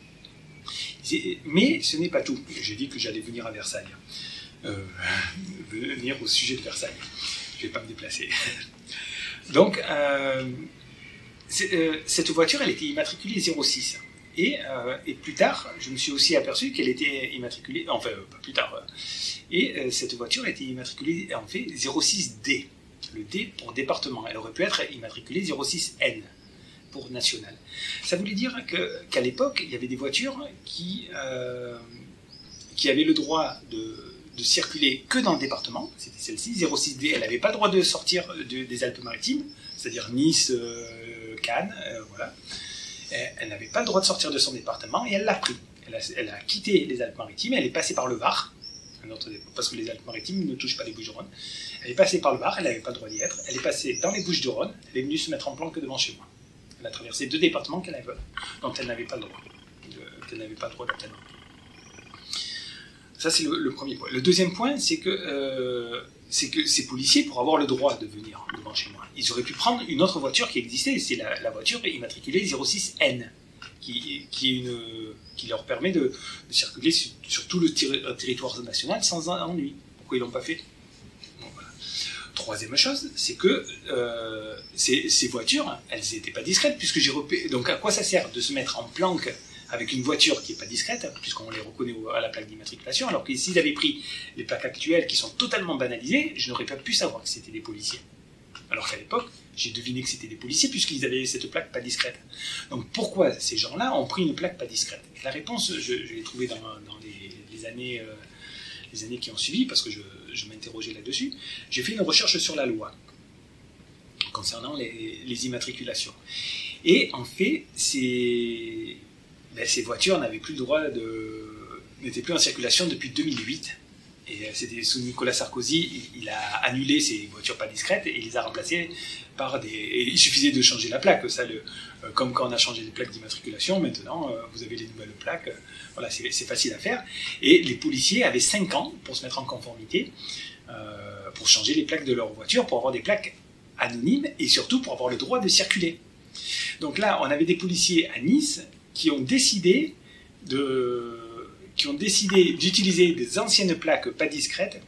Mais ce n'est pas tout. J'ai dit que j'allais venir à Versailles. Euh, venir au sujet de Versailles. Je ne vais pas me déplacer. Donc, euh, euh, cette voiture, elle était immatriculée zéro six. Et, euh, et plus tard, je me suis aussi aperçu qu'elle était immatriculée, enfin, euh, pas plus tard, euh, et euh, cette voiture était immatriculée, en fait, zéro six D. Le D pour département. Elle aurait pu être immatriculée zéro six N. Pour national. Ça voulait dire que, qu'à l'époque, il y avait des voitures qui, euh, qui avaient le droit de, de circuler que dans le département, c'était celle-ci, zéro six D, elle n'avait pas le droit de sortir de, des Alpes-Maritimes, c'est-à-dire Nice, euh, Cannes, euh, voilà. Elle n'avait pas le droit de sortir de son département et elle l'a pris. Elle a, elle a quitté les Alpes-Maritimes, elle est passée par le Var, un autre, parce que les Alpes-Maritimes ne touchent pas les Bouches-du-Rhône. Elle est passée par le Var, elle n'avait pas le droit d'y être, elle est passée dans les Bouches-du-Rhône, elle est venue se mettre en planque devant chez moi. Elle a traversé deux départements qu'elle avait, dont elle n'avait pas le droit, de, qu'elle n'avait pas le droit d'atteindre. Ça, c'est le, le premier point. Le deuxième point, c'est que, euh, c'est que ces policiers, pour avoir le droit de venir devant chez moi, ils auraient pu prendre une autre voiture qui existait, c'est la, la voiture immatriculée zéro six N, qui, qui, est une, qui leur permet de, de circuler sur, sur tout le terri territoire national sans ennui. Pourquoi ils ne l'ont pas fait? Troisième chose, c'est que euh, ces, ces voitures, elles n'étaient pas discrètes, puisque j'ai repéré. Donc à quoi ça sert de se mettre en planque avec une voiture qui n'est pas discrète, puisqu'on les reconnaît à la plaque d'immatriculation, alors que s'ils avaient pris les plaques actuelles qui sont totalement banalisées, je n'aurais pas pu savoir que c'était des policiers. Alors qu'à l'époque, j'ai deviné que c'était des policiers, puisqu'ils avaient cette plaque pas discrète. Donc pourquoi ces gens-là ont pris une plaque pas discrète? La réponse, je, je l'ai trouvée dans, dans les, les années... Euh, les années qui ont suivi, parce que je, je m'interrogeais là-dessus, j'ai fait une recherche sur la loi concernant les, les immatriculations. Et en fait, ces, ben, ces voitures n'avaient plus le droit de... n'étaient plus en circulation depuis deux mille huit. Et c'était sous Nicolas Sarkozy, il, il a annulé ces voitures pas discrètes et il les a remplacées par des... Et il suffisait de changer la plaque, ça, le, euh, comme quand on a changé les plaques d'immatriculation, maintenant euh, vous avez les nouvelles plaques, euh, voilà, c'est facile à faire. Et les policiers avaient cinq ans pour se mettre en conformité, euh, pour changer les plaques de leur voiture, pour avoir des plaques anonymes et surtout pour avoir le droit de circuler. Donc là, on avait des policiers à Nice qui ont décidé de... qui ont décidé d'utiliser des anciennes plaques pas discrètes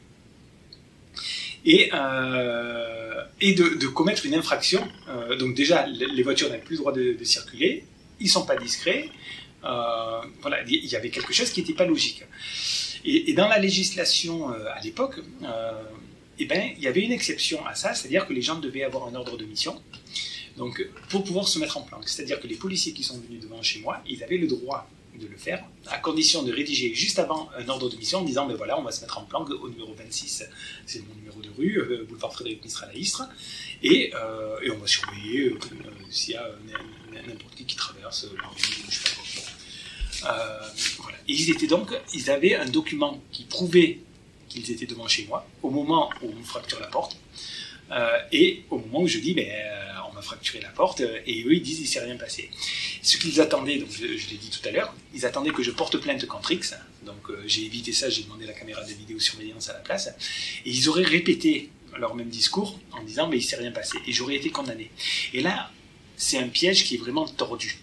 et, euh, et de, de commettre une infraction. Euh, donc déjà, les voitures n'avaient plus le droit de, de circuler, ils ne sont pas discrets, euh, voilà, il y avait quelque chose qui n'était pas logique. Et, et dans la législation euh, à l'époque, euh, eh ben, il y avait une exception à ça, c'est-à-dire que les gens devaient avoir un ordre de mission, donc, pour pouvoir se mettre en planque. C'est-à-dire que les policiers qui sont venus devant chez moi, ils avaient le droit de le faire, à condition de rédiger juste avant un ordre de mission en disant, ben voilà, on va se mettre en planque au numéro vingt-six, c'est mon numéro de rue, euh, boulevard Frédéric Mistral à Istres, et, euh, et on va surveiller euh, euh, s'il y a n'importe qui qui traverse la rue, je sais pas quoi. Euh, voilà. Et ils étaient donc, ils avaient un document qui prouvait qu'ils étaient devant chez moi, au moment où on fracture la porte, euh, et au moment où je dis, ben, euh, on va fracturer la porte, et eux ils disent, il ne s'est rien passé. Ce qu'ils attendaient, donc je, je l'ai dit tout à l'heure, ils attendaient que je porte plainte contre X, donc euh, j'ai évité ça, j'ai demandé la caméra de vidéosurveillance à la place, et ils auraient répété leur même discours en disant, mais il ne s'est rien passé, et j'aurais été condamné. Et là, c'est un piège qui est vraiment tordu.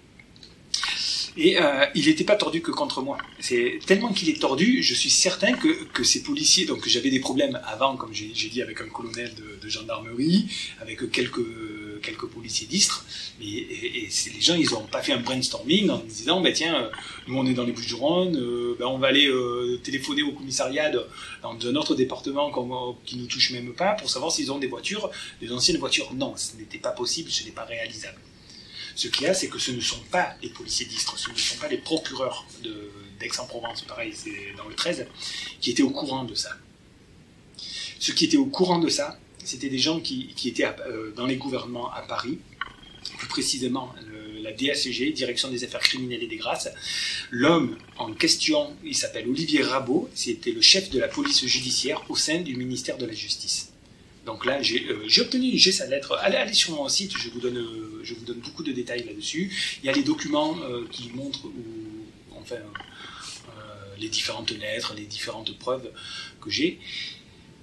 Et euh, il n'était pas tordu que contre moi. C'est tellement qu'il est tordu, je suis certain que, que ces policiers, donc j'avais des problèmes avant, comme j'ai dit, avec un colonel de, de gendarmerie, avec quelques, quelques policiers d'Istres, mais et, et les gens, ils n'ont pas fait un brainstorming en disant, ben tiens, nous on est dans les Bouches-du-Rhône, euh, ben on va aller euh, téléphoner au commissariat de, dans un autre département qui ne nous touche même pas, pour savoir s'ils ont des voitures, des anciennes voitures. Non, ce n'était pas possible, ce n'est pas réalisable. Ce qu'il y a, c'est que ce ne sont pas les policiers d'Istres, ce ne sont pas les procureurs d'Aix-en-Provence, pareil, c'est dans le treize, qui étaient au courant de ça. Ceux qui étaient au courant de ça, c'était des gens qui, qui étaient à, euh, dans les gouvernements à Paris, plus précisément le, la D A C G, Direction des Affaires Criminelles et des Grâces. L'homme en question, il s'appelle Olivier Rabot, c'était le chef de la police judiciaire au sein du ministère de la Justice. Donc là, j'ai euh, obtenu, j'ai sa lettre. Allez, allez sur mon site, je vous donne, euh, je vous donne beaucoup de détails là-dessus. Il y a les documents euh, qui montrent, où, enfin, euh, les différentes lettres, les différentes preuves que j'ai.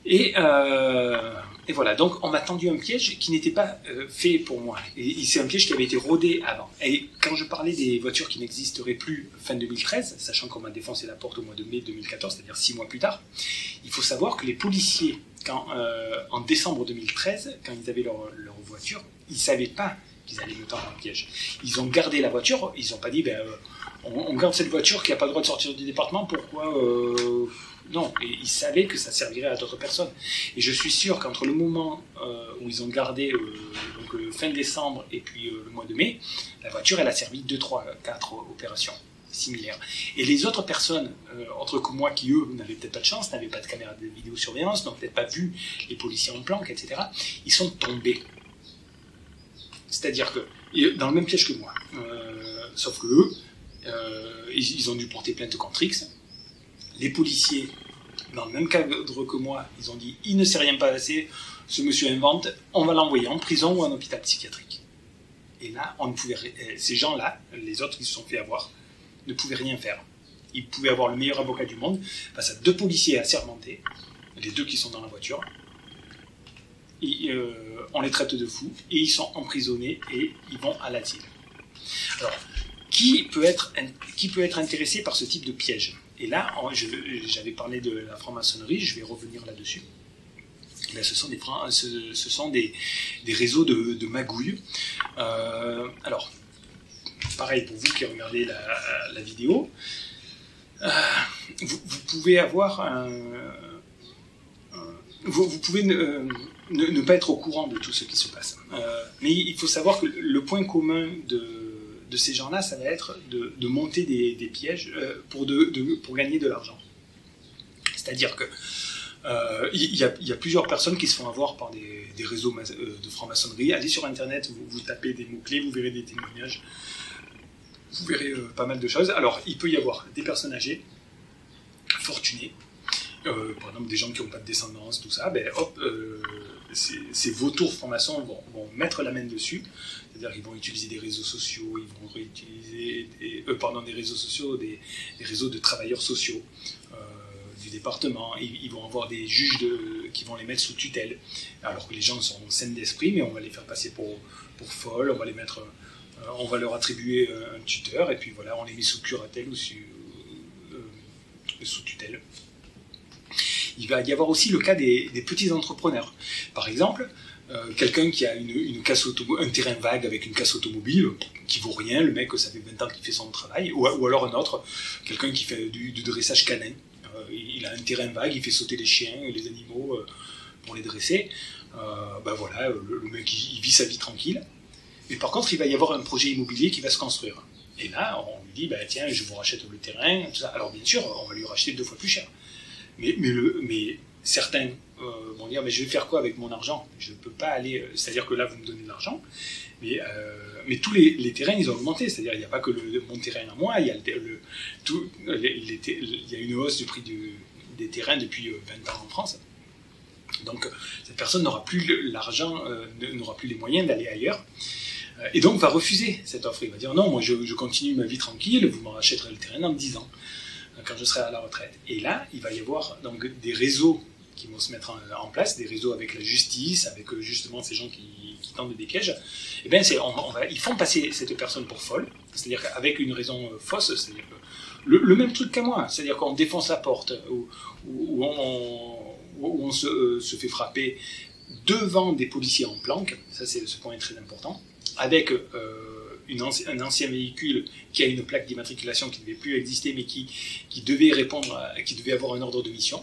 Et, euh, et voilà, donc on m'a tendu un piège qui n'était pas euh, fait pour moi. Et, et c'est un piège qui avait été rodé avant. Et quand je parlais des voitures qui n'existeraient plus fin deux mille treize, sachant qu'on m'a défoncé la porte au mois de mai deux mille quatorze, c'est-à-dire six mois plus tard, il faut savoir que les policiers, quand, euh, en décembre deux mille treize, quand ils avaient leur, leur voiture, ils ne savaient pas qu'ils allaient me tendre un piège. Ils ont gardé la voiture, ils n'ont pas dit ben, euh, on, on garde cette voiture qui n'a pas le droit de sortir du département, pourquoi euh, non, et ils savaient que ça servirait à d'autres personnes. Et je suis sûr qu'entre le moment euh, où ils ont gardé euh, donc, euh, fin décembre et puis euh, le mois de mai, la voiture elle a servi deux, trois, quatre opérations similaires. Et les autres personnes, euh, autres que moi, qui eux n'avaient peut-être pas de chance, n'avaient pas de caméra de vidéosurveillance, n'ont peut-être pas vu les policiers en planque, et cetera, ils sont tombés. C'est-à-dire que, dans le même piège que moi, euh, sauf que eux, euh, ils, ils ont dû porter plainte contre X. Les policiers, dans le même cadre que moi, ils ont dit il ne s'est rien passé, ce monsieur invente, on va l'envoyer en prison ou en hôpital psychiatrique. Et là, on ne pouvait, ces gens-là, les autres qui se sont fait avoir, ne pouvaient rien faire. Ils pouvaient avoir le meilleur avocat du monde face à deux policiers assermentés, les deux qui sont dans la voiture. Et, euh, on les traite de fous et ils sont emprisonnés et ils vont à l'asile. Alors, qui peut être, qui peut être intéressé par ce type de piège ? Et là, j'avais parlé de la franc-maçonnerie, je vais revenir là-dessus. Là, ce sont des, ce, ce sont des, des réseaux de, de magouilles. Euh, alors, pareil pour vous qui regardez la, la vidéo, euh, vous, vous pouvez avoir un, un, vous, vous pouvez ne, ne, ne pas être au courant de tout ce qui se passe. Euh, mais il faut savoir que le point commun de de ces gens-là, ça va être de, de monter des, des pièges euh, pour, de, de, pour gagner de l'argent. C'est-à-dire que euh, il, y a, il y a plusieurs personnes qui se font avoir par des, des réseaux de franc-maçonnerie. Allez sur Internet, vous, vous tapez des mots-clés, vous verrez des témoignages, vous verrez euh, pas mal de choses. Alors, il peut y avoir des personnes âgées, fortunées, euh, par exemple des gens qui n'ont pas de descendance, tout ça, ben hop, euh, ces, ces vautours francs-maçons vont, vont mettre la main dessus. C'est-à-dire qu'ils vont utiliser des réseaux sociaux, ils vont réutiliser des, euh, pardon, des réseaux sociaux, des, des réseaux de travailleurs sociaux euh, du département. Ils, ils vont avoir des juges de, qui vont les mettre sous tutelle, alors que les gens sont sains d'esprit, mais on va les faire passer pour, pour folles, on va les mettre, euh, on va leur attribuer un tuteur, et puis voilà, on les met sous curatelle ou sous, euh, sous tutelle. Il va y avoir aussi le cas des, des petits entrepreneurs. Par exemple, Euh, quelqu'un qui a une, une casse auto, un terrain vague avec une casse automobile qui vaut rien, le mec ça fait vingt ans qu'il fait son travail, ou, ou alors un autre, quelqu'un qui fait du, du dressage canin, euh, il a un terrain vague, il fait sauter les chiens et les animaux euh, pour les dresser, euh, ben voilà, le, le mec il, il vit sa vie tranquille, mais par contre il va y avoir un projet immobilier qui va se construire, et là on lui dit ben, tiens je vous rachète le terrain, tout ça. Alors bien sûr on va lui racheter deux fois plus cher, mais, mais, le, mais certains Euh, vont dire mais je vais faire quoi avec mon argent, je ne peux pas aller, euh, c'est-à-dire que là vous me donnez de l'argent, mais, euh, mais tous les, les terrains ils ont augmenté, c'est-à-dire il n'y a pas que le, mon terrain à moi, il y a, le, le, tout, les, les, il y a une hausse du prix du, des terrains depuis vingt ans en France, donc cette personne n'aura plus l'argent, euh, n'aura plus les moyens d'aller ailleurs, euh, et donc va refuser cette offre, il va dire non, moi je, je continue ma vie tranquille, vous m'en rachèterez le terrain dans dix ans, quand je serai à la retraite. Et là il va y avoir donc des réseaux qui vont se mettre en, en place, des réseaux avec la justice, avec justement ces gens qui, qui tentent des pièges, et bien c'est, on, on va, ils font passer cette personne pour folle, c'est-à-dire qu'avec une raison fausse, c'est-à-dire que le, le même truc qu'à moi, c'est-à-dire qu'on défonce la porte, ou, ou on, où on se, euh, se fait frapper devant des policiers en planque, ça c'est ce point est très important, avec euh, une anci- un ancien véhicule qui a une plaque d'immatriculation qui ne devait plus exister, mais qui, qui devait répondre, à, qui devait avoir un ordre de mission.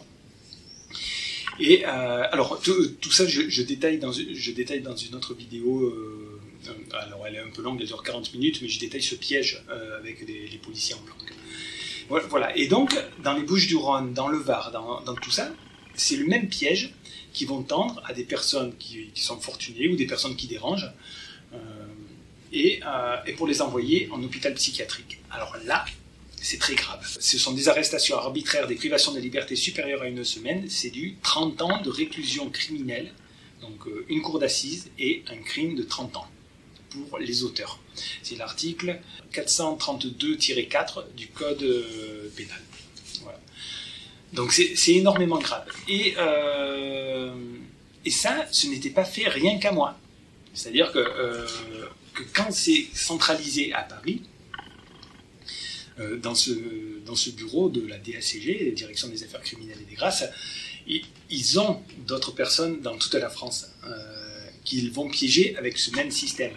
Et euh, alors tout, tout ça, je, je, détaille dans, je détaille dans une autre vidéo. Euh, alors elle est un peu longue, elle dure quarante minutes, mais je détaille ce piège euh, avec les, les policiers en planque. Voilà. Et donc, dans les Bouches-du-Rhône, dans le Var, dans, dans tout ça, c'est le même piège qui vont tendre à des personnes qui, qui sont fortunées ou des personnes qui dérangent, euh, et, euh, et pour les envoyer en hôpital psychiatrique. Alors là, c'est très grave. Ce sont des arrestations arbitraires, des privations de liberté supérieures à une semaine. C'est du trente ans de réclusion criminelle, donc euh, une cour d'assises et un crime de trente ans pour les auteurs. C'est l'article quatre cent trente-deux tiret quatre du Code euh, pénal. Voilà. Donc c'est énormément grave. Et, euh, et ça, ce n'était pas fait rien qu'à moi. C'est-à-dire que, euh, que quand c'est centralisé à Paris, euh, dans, ce, dans ce bureau de la D A C G, la Direction des Affaires Criminelles et des Grâces, ils, ils ont d'autres personnes dans toute la France euh, qu'ils vont piéger avec ce même système.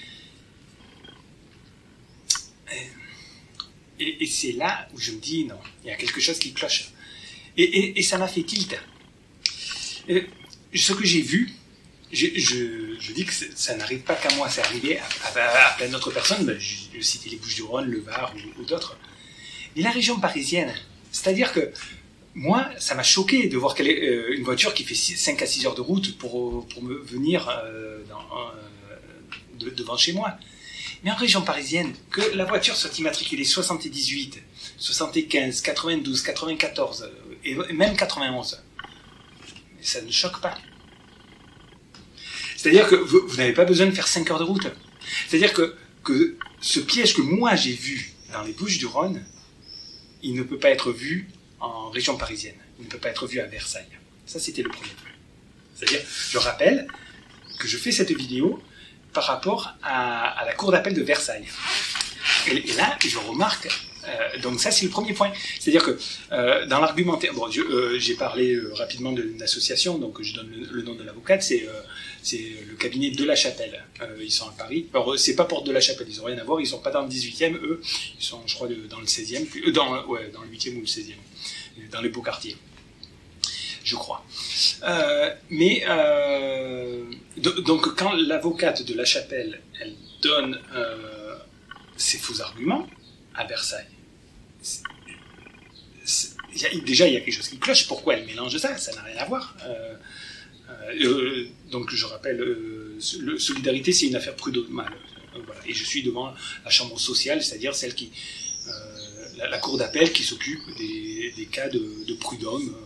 Et, et c'est là où je me dis, non, il y a quelque chose qui cloche. Et, et, et ça m'a fait tilt. Et ce que j'ai vu, je, je, je dis que ça n'arrive pas qu'à moi, c'est arrivé à, à, à plein d'autres personnes, ben, je, je citais les Bouches-du-Rhône, le Var ou, ou d'autres. Mais la région parisienne, c'est-à-dire que moi, ça m'a choqué de voir qu'elle est, euh, une voiture qui fait cinq à six heures de route pour, pour me venir euh, dans, euh, de, devant chez moi. Mais en région parisienne, que la voiture soit immatriculée soixante-dix-huit, soixante-quinze, quatre-vingt-douze, quatre-vingt-quatorze et même quatre-vingt-onze, ça ne choque pas. C'est-à-dire que vous, vous n'avez pas besoin de faire cinq heures de route. C'est-à-dire que, que ce piège que moi j'ai vu dans les Bouches-du-Rhône, il ne peut pas être vu en région parisienne. Il ne peut pas être vu à Versailles. Ça, c'était le premier point. C'est-à-dire, je rappelle que je fais cette vidéo par rapport à, à la cour d'appel de Versailles. Et, et là, je remarque, euh, donc ça c'est le premier point, c'est-à-dire que euh, dans l'argumentaire, bon, euh, j'ai parlé euh, rapidement d'une association, donc je donne le, le nom de l'avocate, c'est euh, c'est le cabinet de la Chapelle, euh, ils sont à Paris, alors c'est pas Porte de la Chapelle, ils n'ont rien à voir, ils sont pas dans le dix-huitième, eux, ils sont je crois de, dans le seizième, euh, dans, ouais, dans le huitième ou le seizième, dans les beaux quartiers. Je crois. Euh, mais euh, donc quand l'avocate de la Chapelle, elle donne euh, ses faux arguments à Versailles, c'est, c'est, y a, déjà il y a quelque chose qui cloche. Pourquoi elle mélange ça? Ça n'a rien à voir. Euh, euh, donc je rappelle, euh, le, Solidarité, c'est une affaire prud'homale. Euh, voilà. Et je suis devant la chambre sociale, c'est-à-dire celle qui, euh, la, la cour d'appel qui s'occupe des, des cas de, de prud'homme. Euh,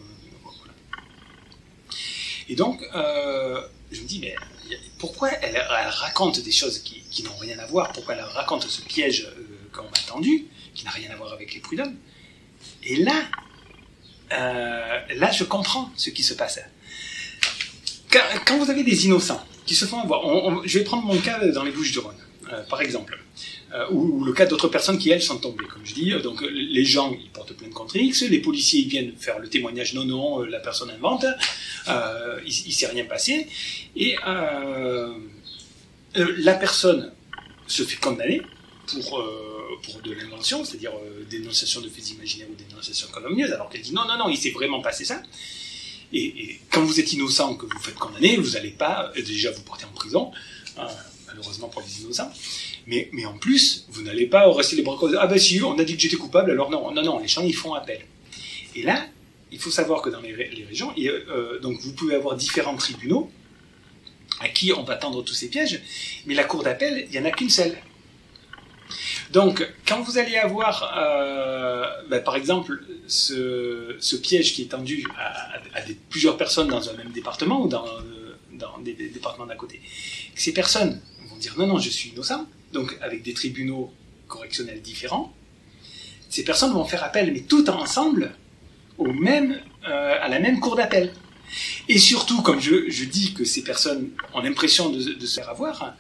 Et donc, euh, je me dis, mais pourquoi elle, elle raconte des choses qui, qui n'ont rien à voir? Pourquoi elle raconte ce piège euh, qu'on m'a tendu, qui n'a rien à voir avec les prud'hommes? Et là, euh, là, je comprends ce qui se passe. Quand, quand vous avez des innocents qui se font avoir, on, on, je vais prendre mon cas dans les Bouches-du-Rhône, euh, par exemple, euh, ou, ou le cas d'autres personnes qui, elles, sont tombées, comme je dis. Donc, les gens, ils portent plainte contre X, les policiers, ils viennent faire le témoignage, non, non, la personne invente, euh, il, il s'est rien passé, et euh, euh, la personne se fait condamner pour, euh, pour de l'invention, c'est-à-dire euh, dénonciation de faits imaginaires ou dénonciation calomnieuse, alors qu'elle dit non, non, non, il s'est vraiment passé ça. Et, et quand vous êtes innocent, que vous faites condamner, vous n'allez pas déjà vous porter en prison, euh, malheureusement pour les innocents, mais, mais en plus, vous n'allez pas rester les bras croisés. Ah ben si, on a dit que j'étais coupable, alors non, non, non, les gens, ils font appel. Et là, il faut savoir que dans les, les régions, et, euh, donc vous pouvez avoir différents tribunaux à qui on va tendre tous ces pièges, mais la cour d'appel, il n'y en a qu'une seule. Donc, quand vous allez avoir, euh, ben, par exemple, ce, ce piège qui est tendu à, à, à des, plusieurs personnes dans un même département ou dans, euh, dans des, des départements d'à côté, ces personnes vont dire non, non, je suis innocent, donc avec des tribunaux correctionnels différents, ces personnes vont faire appel, mais tout ensemble, au même, euh, à la même cour d'appel. Et surtout, comme je, je dis que ces personnes ont l'impression de, de se faire avoir,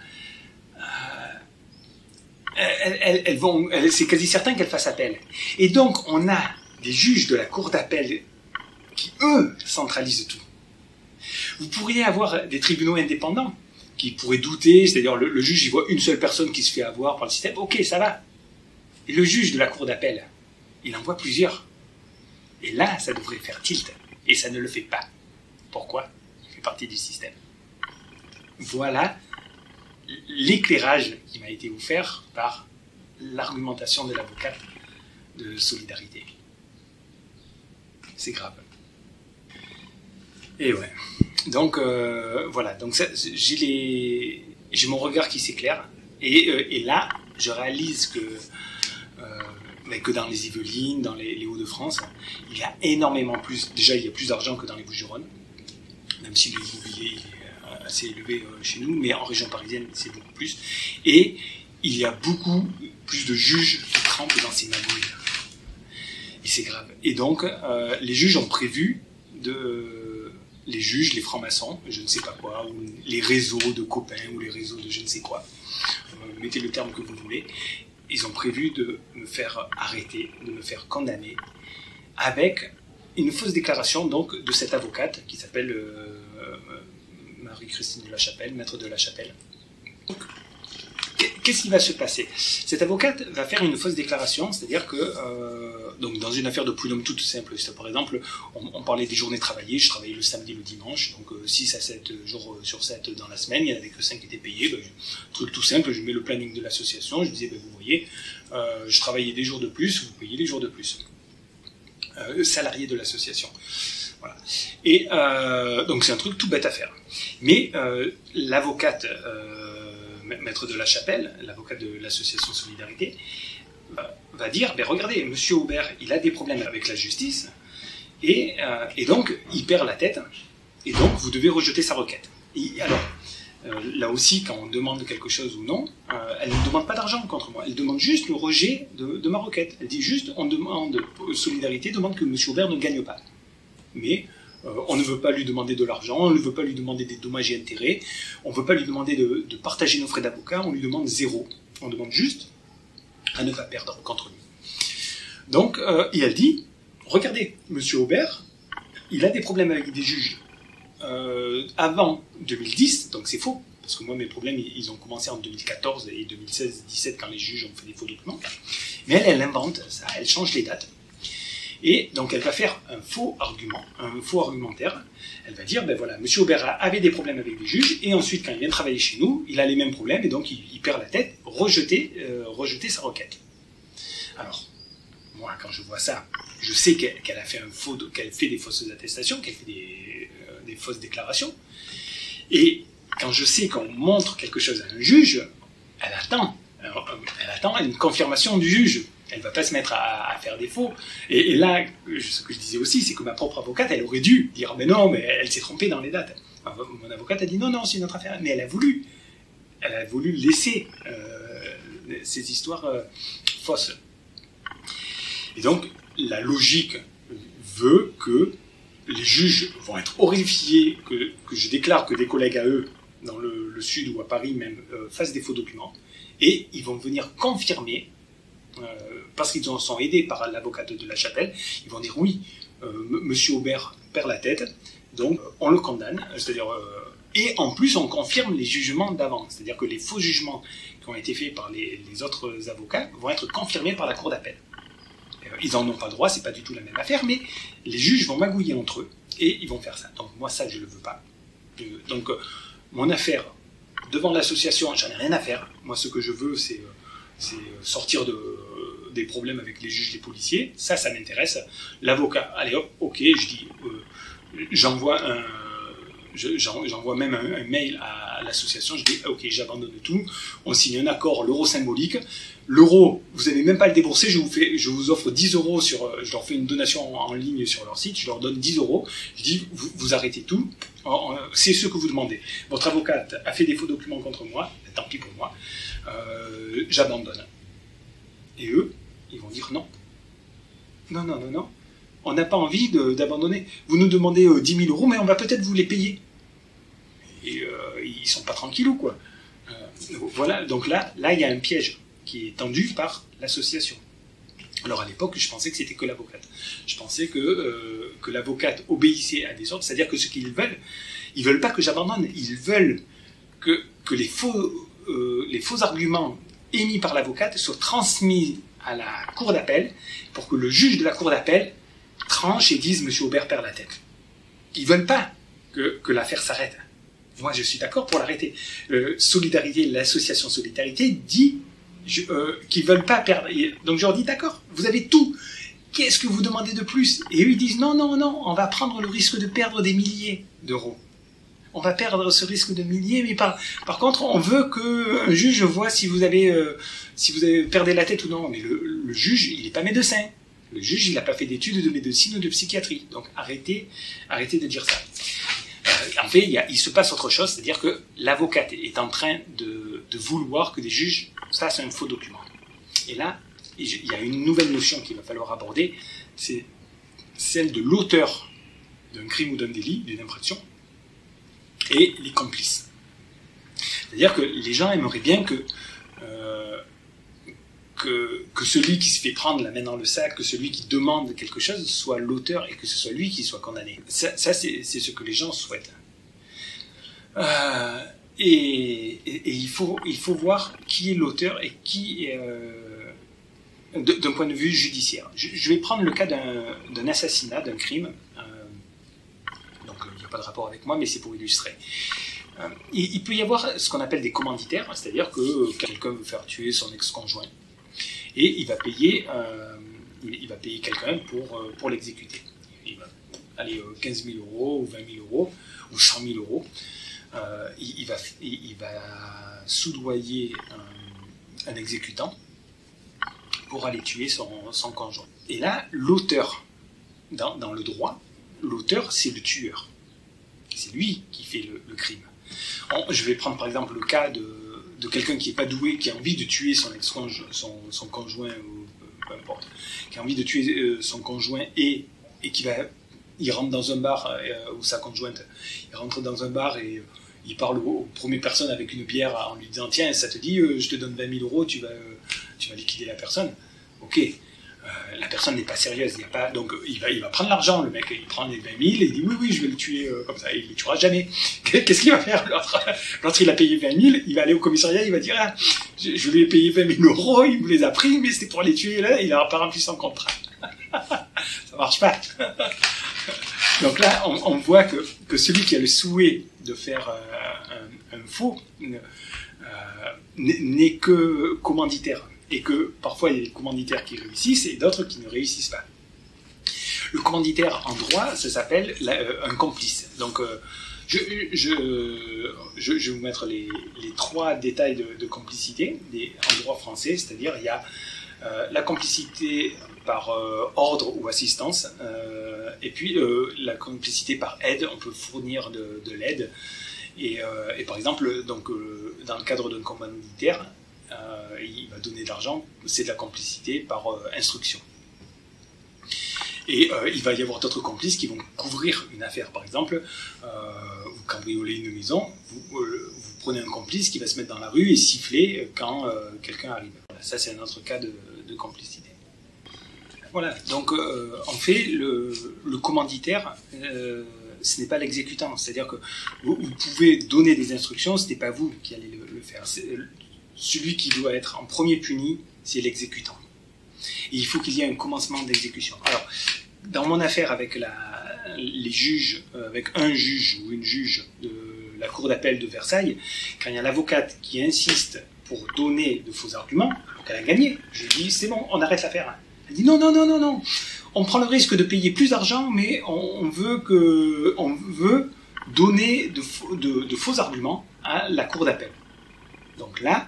Elles, elles, elles vont, elles, c'est quasi certain qu'elles fassent appel. Et donc, on a des juges de la cour d'appel qui, eux, centralisent tout. Vous pourriez avoir des tribunaux indépendants qui pourraient douter, c'est-à-dire le, le juge, il voit une seule personne qui se fait avoir par le système, ok, ça va. Et le juge de la cour d'appel, il en voit plusieurs. Et là, ça devrait faire tilt. Et ça ne le fait pas. Pourquoi? Il fait partie du système. Voilà l'éclairage qui m'a été offert par l'argumentation de l'avocate de Solidarité. C'est grave. Et ouais. Donc, euh, voilà. Donc, ça, j'ai, les, j'ai mon regard qui s'éclaire. Et, euh, et là, je réalise que, euh, mais que dans les Yvelines, dans les, les Hauts-de-France, il y a énormément plus. Déjà, il y a plus d'argent que dans les Bouches-du-Rhône, même si l'immobilier assez élevé chez nous, mais en région parisienne, c'est beaucoup plus. Et il y a beaucoup plus de juges qui trempent dans ces magouilles. Et c'est grave. Et donc, euh, les juges ont prévu de... Les juges, les francs-maçons, je ne sais pas quoi, ou les réseaux de copains, ou les réseaux de je ne sais quoi, euh, mettez le terme que vous voulez, ils ont prévu de me faire arrêter, de me faire condamner, avec une fausse déclaration donc de cette avocate qui s'appelle euh, Marie-Christine de la Chapelle, maître de la Chapelle. Donc, qu'est-ce qui va se passer? Cette avocate va faire une fausse déclaration, c'est-à-dire que, euh, donc dans une affaire de prud'homme toute simple, par exemple, on, on parlait des journées travaillées, je travaillais le samedi et le dimanche, donc euh, six à sept jours sur sept dans la semaine, il n'y en avait que cinq qui étaient payés, ben, je, truc tout simple, je mets le planning de l'association, je disais, ben, vous voyez, euh, je travaillais des jours de plus, vous payez les jours de plus. Euh, salarié de l'association. Voilà. Et euh, donc c'est un truc tout bête à faire. Mais euh, l'avocate, euh, maître de la Chapelle, l'avocate de l'association Solidarité, va, va dire, ben regardez, monsieur Aubert, il a des problèmes avec la justice, et, euh, et donc il perd la tête, et donc vous devez rejeter sa requête. Et alors, euh, là aussi, quand on demande quelque chose ou non, euh, elle ne demande pas d'argent contre moi, elle demande juste le rejet de, de ma requête. Elle dit juste, on demande, Solidarité demande que monsieur Aubert ne gagne pas. Mais euh, on ne veut pas lui demander de l'argent, on ne veut pas lui demander des dommages et intérêts, on ne veut pas lui demander de, de partager nos frais d'avocat, on lui demande zéro. On demande juste à ne pas perdre contre lui. Donc, euh, et elle dit, regardez, monsieur Aubert, il a des problèmes avec des juges. Euh, avant deux mille dix, donc c'est faux, parce que moi mes problèmes ils ont commencé en deux mille quatorze et deux mille seize dix-sept quand les juges ont fait des faux documents, mais elle, elle invente, ça, elle change les dates, et donc elle va faire un faux argument, un faux argumentaire, elle va dire, ben voilà, monsieur Aubert avait des problèmes avec des juges, et ensuite quand il vient travailler chez nous, il a les mêmes problèmes, et donc il, il perd la tête, rejeter, euh, rejeter sa requête. Alors, moi quand je vois ça, je sais qu'elle, qu'elle a fait un faux, qu'elle fait des fausses attestations, qu'elle fait des des fausses déclarations, et quand je sais qu'on montre quelque chose à un juge, elle attend, elle attend une confirmation du juge, elle ne va pas se mettre à, à faire des faux, et, et là, ce que je disais aussi, c'est que ma propre avocate, elle aurait dû dire, mais non, mais elle s'est trompée dans les dates. Enfin, mon avocate a dit, non, non, c'est notre affaire, mais elle a voulu, elle a voulu laisser euh, ces histoires euh, fausses. Et donc, la logique veut que les juges vont être horrifiés que, que je déclare que des collègues à eux, dans le, le sud ou à Paris même, euh, fassent des faux documents, et ils vont venir confirmer, euh, parce qu'ils sont aidés par l'avocate de la Chapelle, ils vont dire oui, euh, monsieur Aubert perd la tête, donc on le condamne, c'est-à-dire, euh, et en plus on confirme les jugements d'avant, c'est-à-dire que les faux jugements qui ont été faits par les, les autres avocats vont être confirmés par la cour d'appel. Ils n'en ont pas droit, c'est pas du tout la même affaire, mais les juges vont magouiller entre eux et ils vont faire ça. Donc moi ça je le veux pas. Donc euh, mon affaire devant l'association, j'en ai rien à faire. Moi ce que je veux c'est, c'est sortir de, des problèmes avec les juges, les policiers. Ça, ça m'intéresse. L'avocat, allez hop, ok, je dis, euh, j'envoie un, je, j'envoie même un, un mail à l'association. Je dis ok, j'abandonne tout. On signe un accord, l'euro symbolique. L'euro, vous n'allez même pas le débourser, je vous, fais, je vous offre dix euros, sur, je leur fais une donation en, en ligne sur leur site, je leur donne dix euros, je dis, vous, vous arrêtez tout, c'est ce que vous demandez. Votre avocate a fait des faux documents contre moi, tant pis pour moi, euh, j'abandonne. Et eux, ils vont dire non. Non, non, non, non, on n'a pas envie de, d'abandonner. Vous nous demandez euh, dix mille euros, mais on va peut-être vous les payer. Et euh, ils sont pas tranquillous, quoi. Euh, voilà, donc là, là, il y a un piège qui est tendu par l'association. Alors à l'époque, je pensais que c'était que l'avocate. Je pensais que, euh, que l'avocate obéissait à des ordres, c'est-à-dire que ce qu'ils veulent, ils veulent pas que j'abandonne, ils veulent que, que les, faux, euh, les faux arguments émis par l'avocate soient transmis à la cour d'appel pour que le juge de la cour d'appel tranche et dise « Monsieur Aubert perd la tête ». Ils veulent pas que, que l'affaire s'arrête. Moi, je suis d'accord pour l'arrêter. Euh, Solidarité, l'association Solidarité dit Je, euh, qui veulent pas perdre. Donc je leur dis d'accord, vous avez tout. Qu'est-ce que vous demandez de plus? Et eux ils disent non, non, non, on va prendre le risque de perdre des milliers d'euros. On va perdre ce risque de milliers, mais par, par contre on veut qu'un juge voit si vous avez euh, si vous avez perdu la tête ou non. Mais le, le juge il n'est pas médecin. Le juge il n'a pas fait d'études de médecine ou de psychiatrie. Donc arrêtez, arrêtez de dire ça. Euh, en fait il, y a, il se passe autre chose, c'est-à-dire que l'avocate est en train de, de vouloir que des juges ça, c'est un faux document. Et là, il y a une nouvelle notion qu'il va falloir aborder, c'est celle de l'auteur d'un crime ou d'un délit, d'une infraction, et les complices. C'est-à-dire que les gens aimeraient bien que, euh, que, que celui qui se fait prendre la main dans le sac, que celui qui demande quelque chose soit l'auteur et que ce soit lui qui soit condamné. Ça, ça c'est, c'est ce que les gens souhaitent. Euh, et, et, et il, faut, il faut voir qui est l'auteur et qui est... Euh, d'un point de vue judiciaire. Je, je vais prendre le cas d'un, d'un assassinat, d'un crime. Euh, donc il n'y a pas de rapport avec moi, mais c'est pour illustrer. Euh, il, il peut y avoir ce qu'on appelle des commanditaires, c'est-à-dire que quelqu'un veut faire tuer son ex-conjoint et il va payer, euh, il, il va payer quelqu'un pour, euh, pour l'exécuter. Il va aller euh, quinze mille euros ou vingt mille euros ou cent mille euros. Euh, il, il, va, il, il va soudoyer un, un exécutant pour aller tuer son, son conjoint. Et là, l'auteur, dans, dans le droit, l'auteur, c'est le tueur. C'est lui qui fait le, le crime. On, je vais prendre par exemple le cas de, de quelqu'un qui n'est pas doué, qui a envie de tuer son, ex-conjoint, son, son conjoint, ou peu importe, qui a envie de tuer euh, son conjoint et, et qui va, il rentre dans un bar, euh, ou sa conjointe, il rentre dans un bar et euh, il parle aux, aux premières personnes avec une bière en lui disant « Tiens, ça te dit, euh, je te donne vingt mille euros, tu vas... Euh, tu vas liquider la personne. » Ok, euh, la personne n'est pas sérieuse, il y a pas, donc il va, il va prendre l'argent, le mec, il prend les vingt mille et il dit oui, oui, je vais le tuer euh, comme ça, et il ne le tuera jamais. Qu'est-ce qu'il va faire l'autre? L'autre, il a payé vingt mille, il va aller au commissariat, il va dire ah, je, je lui ai payé vingt mille euros, il me les a pris, mais c'était pour les tuer, là, il n'a pas rempli son contrat. Ça marche pas. Donc là, on, on voit que, que celui qui a le souhait de faire euh, un, un faux euh, n'est que commanditaire. Et que parfois il y a des commanditaires qui réussissent et d'autres qui ne réussissent pas. Le commanditaire en droit, ça s'appelle la, euh, un complice. Donc euh, je, je, je, je vais vous mettre les, les trois détails de, de complicité des, en droit français, c'est-à-dire il y a euh, la complicité par euh, ordre ou assistance, euh, et puis euh, la complicité par aide, on peut fournir de, de l'aide. Et, euh, et par exemple, donc, euh, dans le cadre d'un commanditaire, Euh, il va donner de l'argent, c'est de la complicité par euh, instruction. Et euh, il va y avoir d'autres complices qui vont couvrir une affaire. Par exemple, euh, vous cambriolez une maison, vous, euh, vous prenez un complice qui va se mettre dans la rue et siffler quand euh, quelqu'un arrive. Voilà, ça, c'est un autre cas de, de complicité. Voilà, donc euh, en fait, le, le commanditaire, euh, ce n'est pas l'exécutant. C'est-à-dire que vous, vous pouvez donner des instructions, ce n'est pas vous qui allez le, le faire. C'est, celui qui doit être en premier puni, c'est l'exécutant. Et il faut qu'il y ait un commencement d'exécution. Alors, dans mon affaire avec la, les juges, euh, avec un juge ou une juge de la cour d'appel de Versailles, quand il y a l'avocate qui insiste pour donner de faux arguments, alors qu'elle a gagné, je dis c'est bon, on arrête l'affaire. Elle dit non, non, non, non, non, on prend le risque de payer plus d'argent, mais on, on veut que, on veut donner de faux, de, de faux arguments à la cour d'appel. Donc là,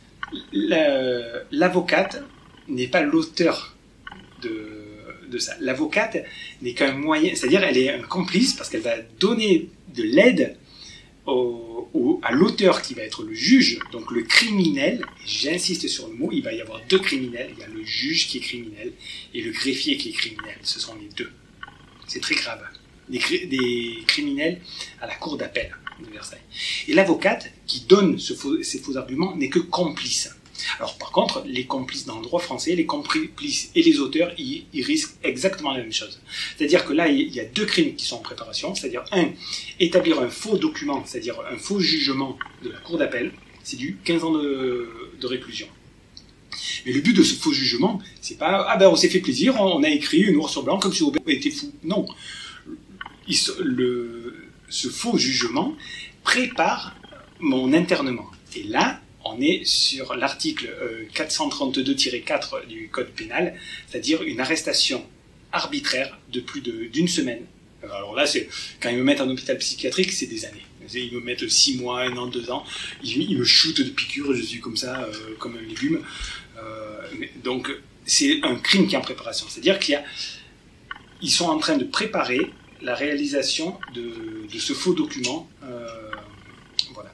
la, l'avocate n'est pas l'auteur de, de ça. L'avocate n'est qu'un moyen, c'est-à-dire elle est un complice parce qu'elle va donner de l'aide au, au, à l'auteur qui va être le juge, donc le criminel. J'insiste sur le mot, il va y avoir deux criminels. Il y a le juge qui est criminel et le greffier qui est criminel. Ce sont les deux. C'est très grave. Des, des criminels à la cour d'appel de Versailles. Et l'avocate qui donne ce faux, ces faux arguments n'est que complice. Alors par contre, les complices dans le droit français, les complices et les auteurs, ils, ils risquent exactement la même chose. C'est-à-dire que là, il y a deux crimes qui sont en préparation. C'est-à-dire, un, établir un faux document, c'est-à-dire un faux jugement de la cour d'appel, c'est du quinze ans de, de réclusion. Mais le but de ce faux jugement, c'est pas « Ah ben on s'est fait plaisir, on a écrit une noir sur blanc comme si Aubert était fou ». Non. Il, le, ce faux jugement prépare mon internement. Et là, on est sur l'article quatre cent trente-deux tiret quatre du Code pénal, c'est-à-dire une arrestation arbitraire de plus de, d'une semaine. Alors là, c'est, quand ils me mettent en hôpital psychiatrique, c'est des années. Ils me mettent six mois, un an, deux ans. Ils, ils me shootent de piqûres, je suis comme ça, euh, comme un légume. Euh, donc, c'est un crime qui est en préparation. C'est-à-dire qu'il y a, ils sont en train de préparer la réalisation de, de ce faux document. Euh, voilà.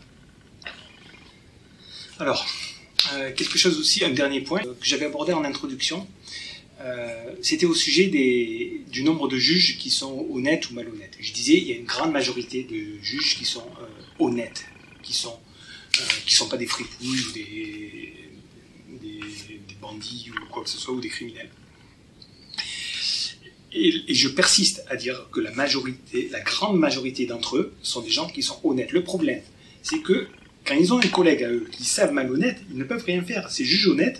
Alors, euh, quelque chose aussi, un dernier point, euh, que j'avais abordé en introduction. Euh, euh, c'était au sujet des, du nombre de juges qui sont honnêtes ou malhonnêtes. Je disais, il y a une grande majorité de juges qui sont euh, honnêtes, qui sont euh, qui sont pas des fripouilles ou des, des, des bandits ou quoi que ce soit, ou des criminels. Et, et je persiste à dire que la majorité, la grande majorité d'entre eux sont des gens qui sont honnêtes. Le problème, c'est que quand ils ont un collègue à eux qui savent malhonnête, ils ne peuvent rien faire. Ces juges honnêtes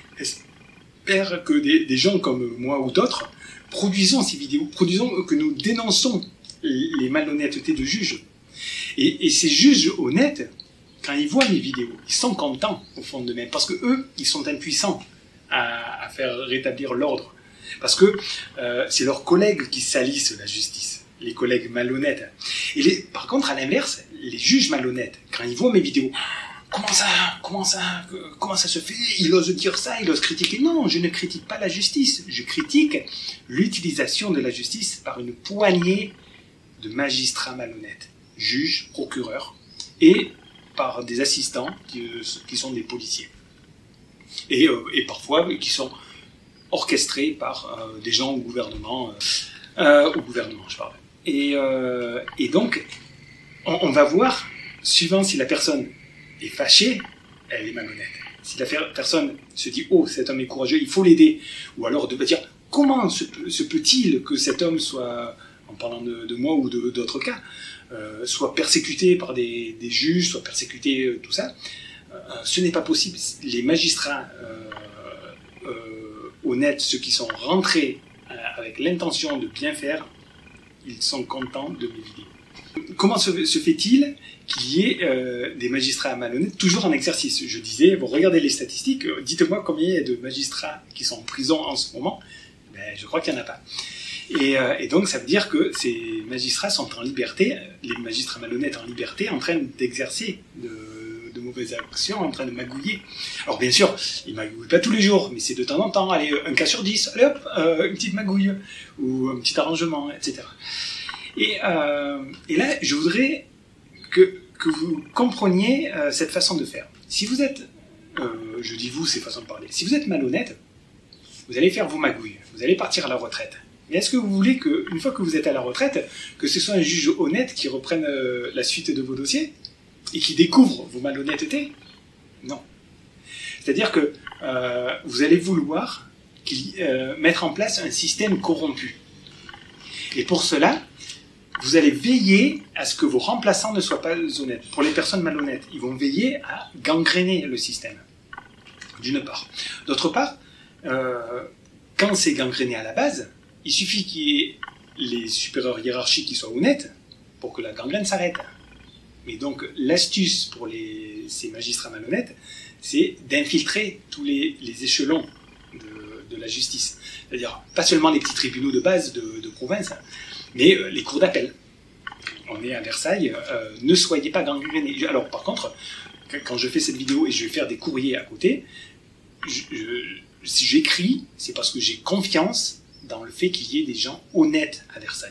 espèrent que des, des gens comme moi ou d'autres produisons ces vidéos, produisons que nous dénonçons les malhonnêtetés de juges. Et, et ces juges honnêtes, quand ils voient mes vidéos, ils sont contents au fond d'eux-mêmes, parce que eux, ils sont impuissants à, à faire rétablir l'ordre. Parce que euh, c'est leurs collègues qui salissent la justice, les collègues malhonnêtes. Et les, par contre, à l'inverse, les juges malhonnêtes, quand ils voient mes vidéos, comment ça, comment ça, comment ça se fait? Il ose dire ça, il ose critiquer. Non, je ne critique pas la justice. Je critique l'utilisation de la justice par une poignée de magistrats malhonnêtes, juges, procureurs, et par des assistants qui, qui sont des policiers. Et, euh, et parfois qui sont orchestrés par euh, des gens au gouvernement, euh, au gouvernement, je parle. Et, euh, et donc, on, on va voir, suivant si la personne est fâchée, elle est malhonnête. Si la personne se dit « Oh, cet homme est courageux, il faut l'aider », ou alors de dire « Comment se, se peut-il que cet homme soit, en parlant de, de moi ou d'autres cas, euh, soit persécuté par des, des juges, soit persécuté, euh, tout ça euh, ce n'est pas possible. » Les magistrats euh, euh, honnêtes, ceux qui sont rentrés euh, avec l'intention de bien faire, ils sont contents de mes vidéos. Comment se, se fait-il qu'il y ait euh, des magistrats malhonnêtes toujours en exercice? Je disais, bon, regardez les statistiques, dites-moi combien il y a de magistrats qui sont en prison en ce moment. Ben, je crois qu'il n'y en a pas. Et, euh, et donc, ça veut dire que ces magistrats sont en liberté, les magistrats malhonnêtes en liberté, en train d'exercer de, de mauvaises actions, en train de magouiller. Alors, bien sûr, ils ne magouillent pas tous les jours, mais c'est de temps en temps, allez, un cas sur dix, allez hop, euh, une petite magouille, ou un petit arrangement, et cetera. Et, euh, et là, je voudrais que, que vous compreniez euh, cette façon de faire. Si vous êtes, euh, je dis vous, c'est façon de parler, si vous êtes malhonnête, vous allez faire vos magouilles, vous allez partir à la retraite. Mais est-ce que vous voulez qu'une fois que vous êtes à la retraite, que ce soit un juge honnête qui reprenne euh, la suite de vos dossiers et qui découvre vos malhonnêtetés? Non. C'est-à-dire que euh, vous allez vouloir euh, mettre en place un système corrompu. Et pour cela, vous allez veiller à ce que vos remplaçants ne soient pas honnêtes. Pour les personnes malhonnêtes, ils vont veiller à gangréner le système, d'une part. D'autre part, euh, quand c'est gangréné à la base, il suffit qu'il y ait les supérieurs hiérarchiques qui soient honnêtes pour que la gangrène s'arrête. Mais donc, l'astuce pour les, ces magistrats malhonnêtes, c'est d'infiltrer tous les, les échelons de, de la justice. C'est-à-dire, pas seulement les petits tribunaux de base de, de province, mais euh, les cours d'appel. On est à Versailles, euh, ne soyez pas gangrénés. Alors, par contre, quand je fais cette vidéo et je vais faire des courriers à côté, je, je, si j'écris, c'est parce que j'ai confiance dans le fait qu'il y ait des gens honnêtes à Versailles.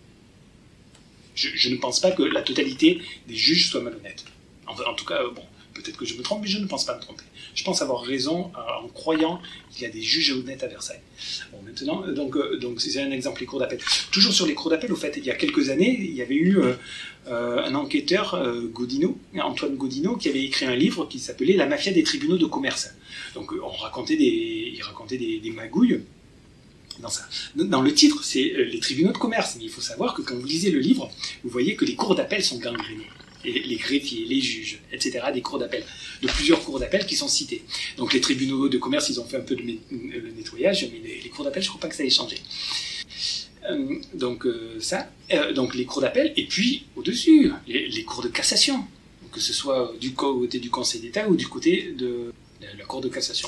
Je, je ne pense pas que la totalité des juges soient malhonnêtes. En, en tout cas, bon, peut-être que je me trompe, mais je ne pense pas me tromper. Je pense avoir raison en croyant qu'il y a des juges honnêtes à Versailles. Bon, maintenant, donc, donc c'est un exemple, les cours d'appel. Toujours sur les cours d'appel, au fait, il y a quelques années, il y avait eu euh, euh, un enquêteur, euh, Godino, Antoine Godino, qui avait écrit un livre qui s'appelait « La mafia des tribunaux de commerce ». Donc, on racontait des, il racontait des, des magouilles. Dans, ça. Dans le titre, c'est les tribunaux de commerce. Mais il faut savoir que quand vous lisez le livre, vous voyez que les cours d'appel sont gangrénés. Et les greffiers, les juges, et cetera, des cours d'appel, de plusieurs cours d'appel qui sont cités. Donc les tribunaux de commerce, ils ont fait un peu de le nettoyage, mais les, les cours d'appel, je ne crois pas que ça ait changé. Euh, donc euh, ça, euh, donc les cours d'appel, et puis au-dessus, les, les cours de cassation, que ce soit du côté du Conseil d'État ou du côté de, de la Cour de cassation.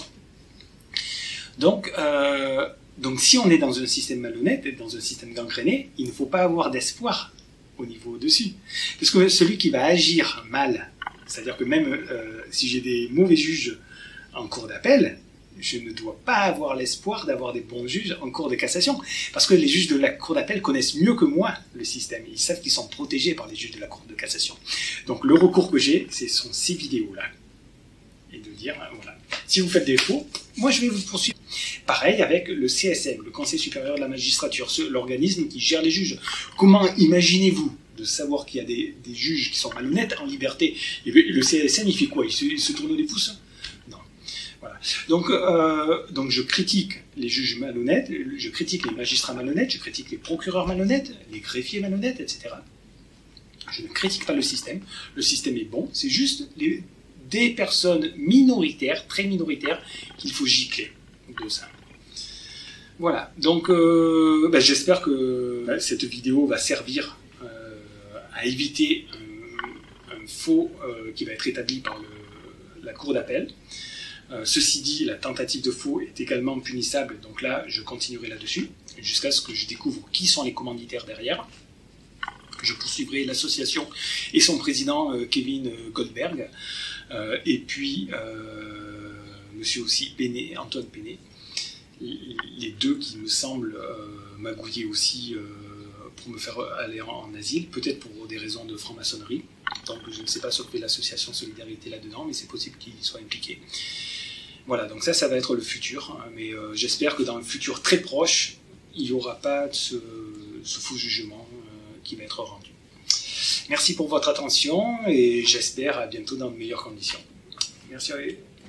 Donc, euh, donc si on est dans un système malhonnête, dans un système gangréné, il ne faut pas avoir d'espoir au niveau au-dessus. Parce que celui qui va agir mal, c'est-à-dire que même euh, si j'ai des mauvais juges en cour d'appel, je ne dois pas avoir l'espoir d'avoir des bons juges en cour de cassation. Parce que les juges de la cour d'appel connaissent mieux que moi le système. Ils savent qu'ils sont protégés par les juges de la cour de cassation. Donc le recours que j'ai, ce sont ces vidéos-là. et de dire, voilà, si vous faites des faux, moi je vais vous poursuivre. Pareil avec le C S M, le Conseil supérieur de la magistrature, l'organisme qui gère les juges. Comment imaginez-vous de savoir qu'il y a des, des juges qui sont malhonnêtes en liberté, et le C S M il fait quoi, il se, il se tourne les pouces? Non. Voilà. Donc, euh, donc je critique les juges malhonnêtes, je critique les magistrats malhonnêtes, je critique les procureurs malhonnêtes, les greffiers malhonnêtes, et cetera. Je ne critique pas le système, le système est bon, c'est juste les, des personnes minoritaires, très minoritaires, qu'il faut gicler de ça. Voilà, donc euh, ben, j'espère que ben, cette vidéo va servir euh, à éviter un, un faux euh, qui va être établi par le, la cour d'appel. Euh, ceci dit, la tentative de faux est également punissable, donc là, je continuerai là-dessus, jusqu'à ce que je découvre qui sont les commanditaires derrière. Je poursuivrai l'association et son président, euh, Kevin Goldberg, euh, et puis euh, monsieur aussi Péné, Antoine Péné, les deux qui me semblent euh, magouiller aussi euh, pour me faire aller en, en asile, peut-être pour des raisons de franc-maçonnerie. Donc je ne sais pas ce que fait l'association Solidarité là-dedans, mais c'est possible qu'ils soient impliqués. Voilà, donc ça, ça va être le futur, hein, mais euh, j'espère que dans un futur très proche, il n'y aura pas de ce, ce faux jugement euh, qui va être rendu. Merci pour votre attention et j'espère à bientôt dans de meilleures conditions. Merci à vous.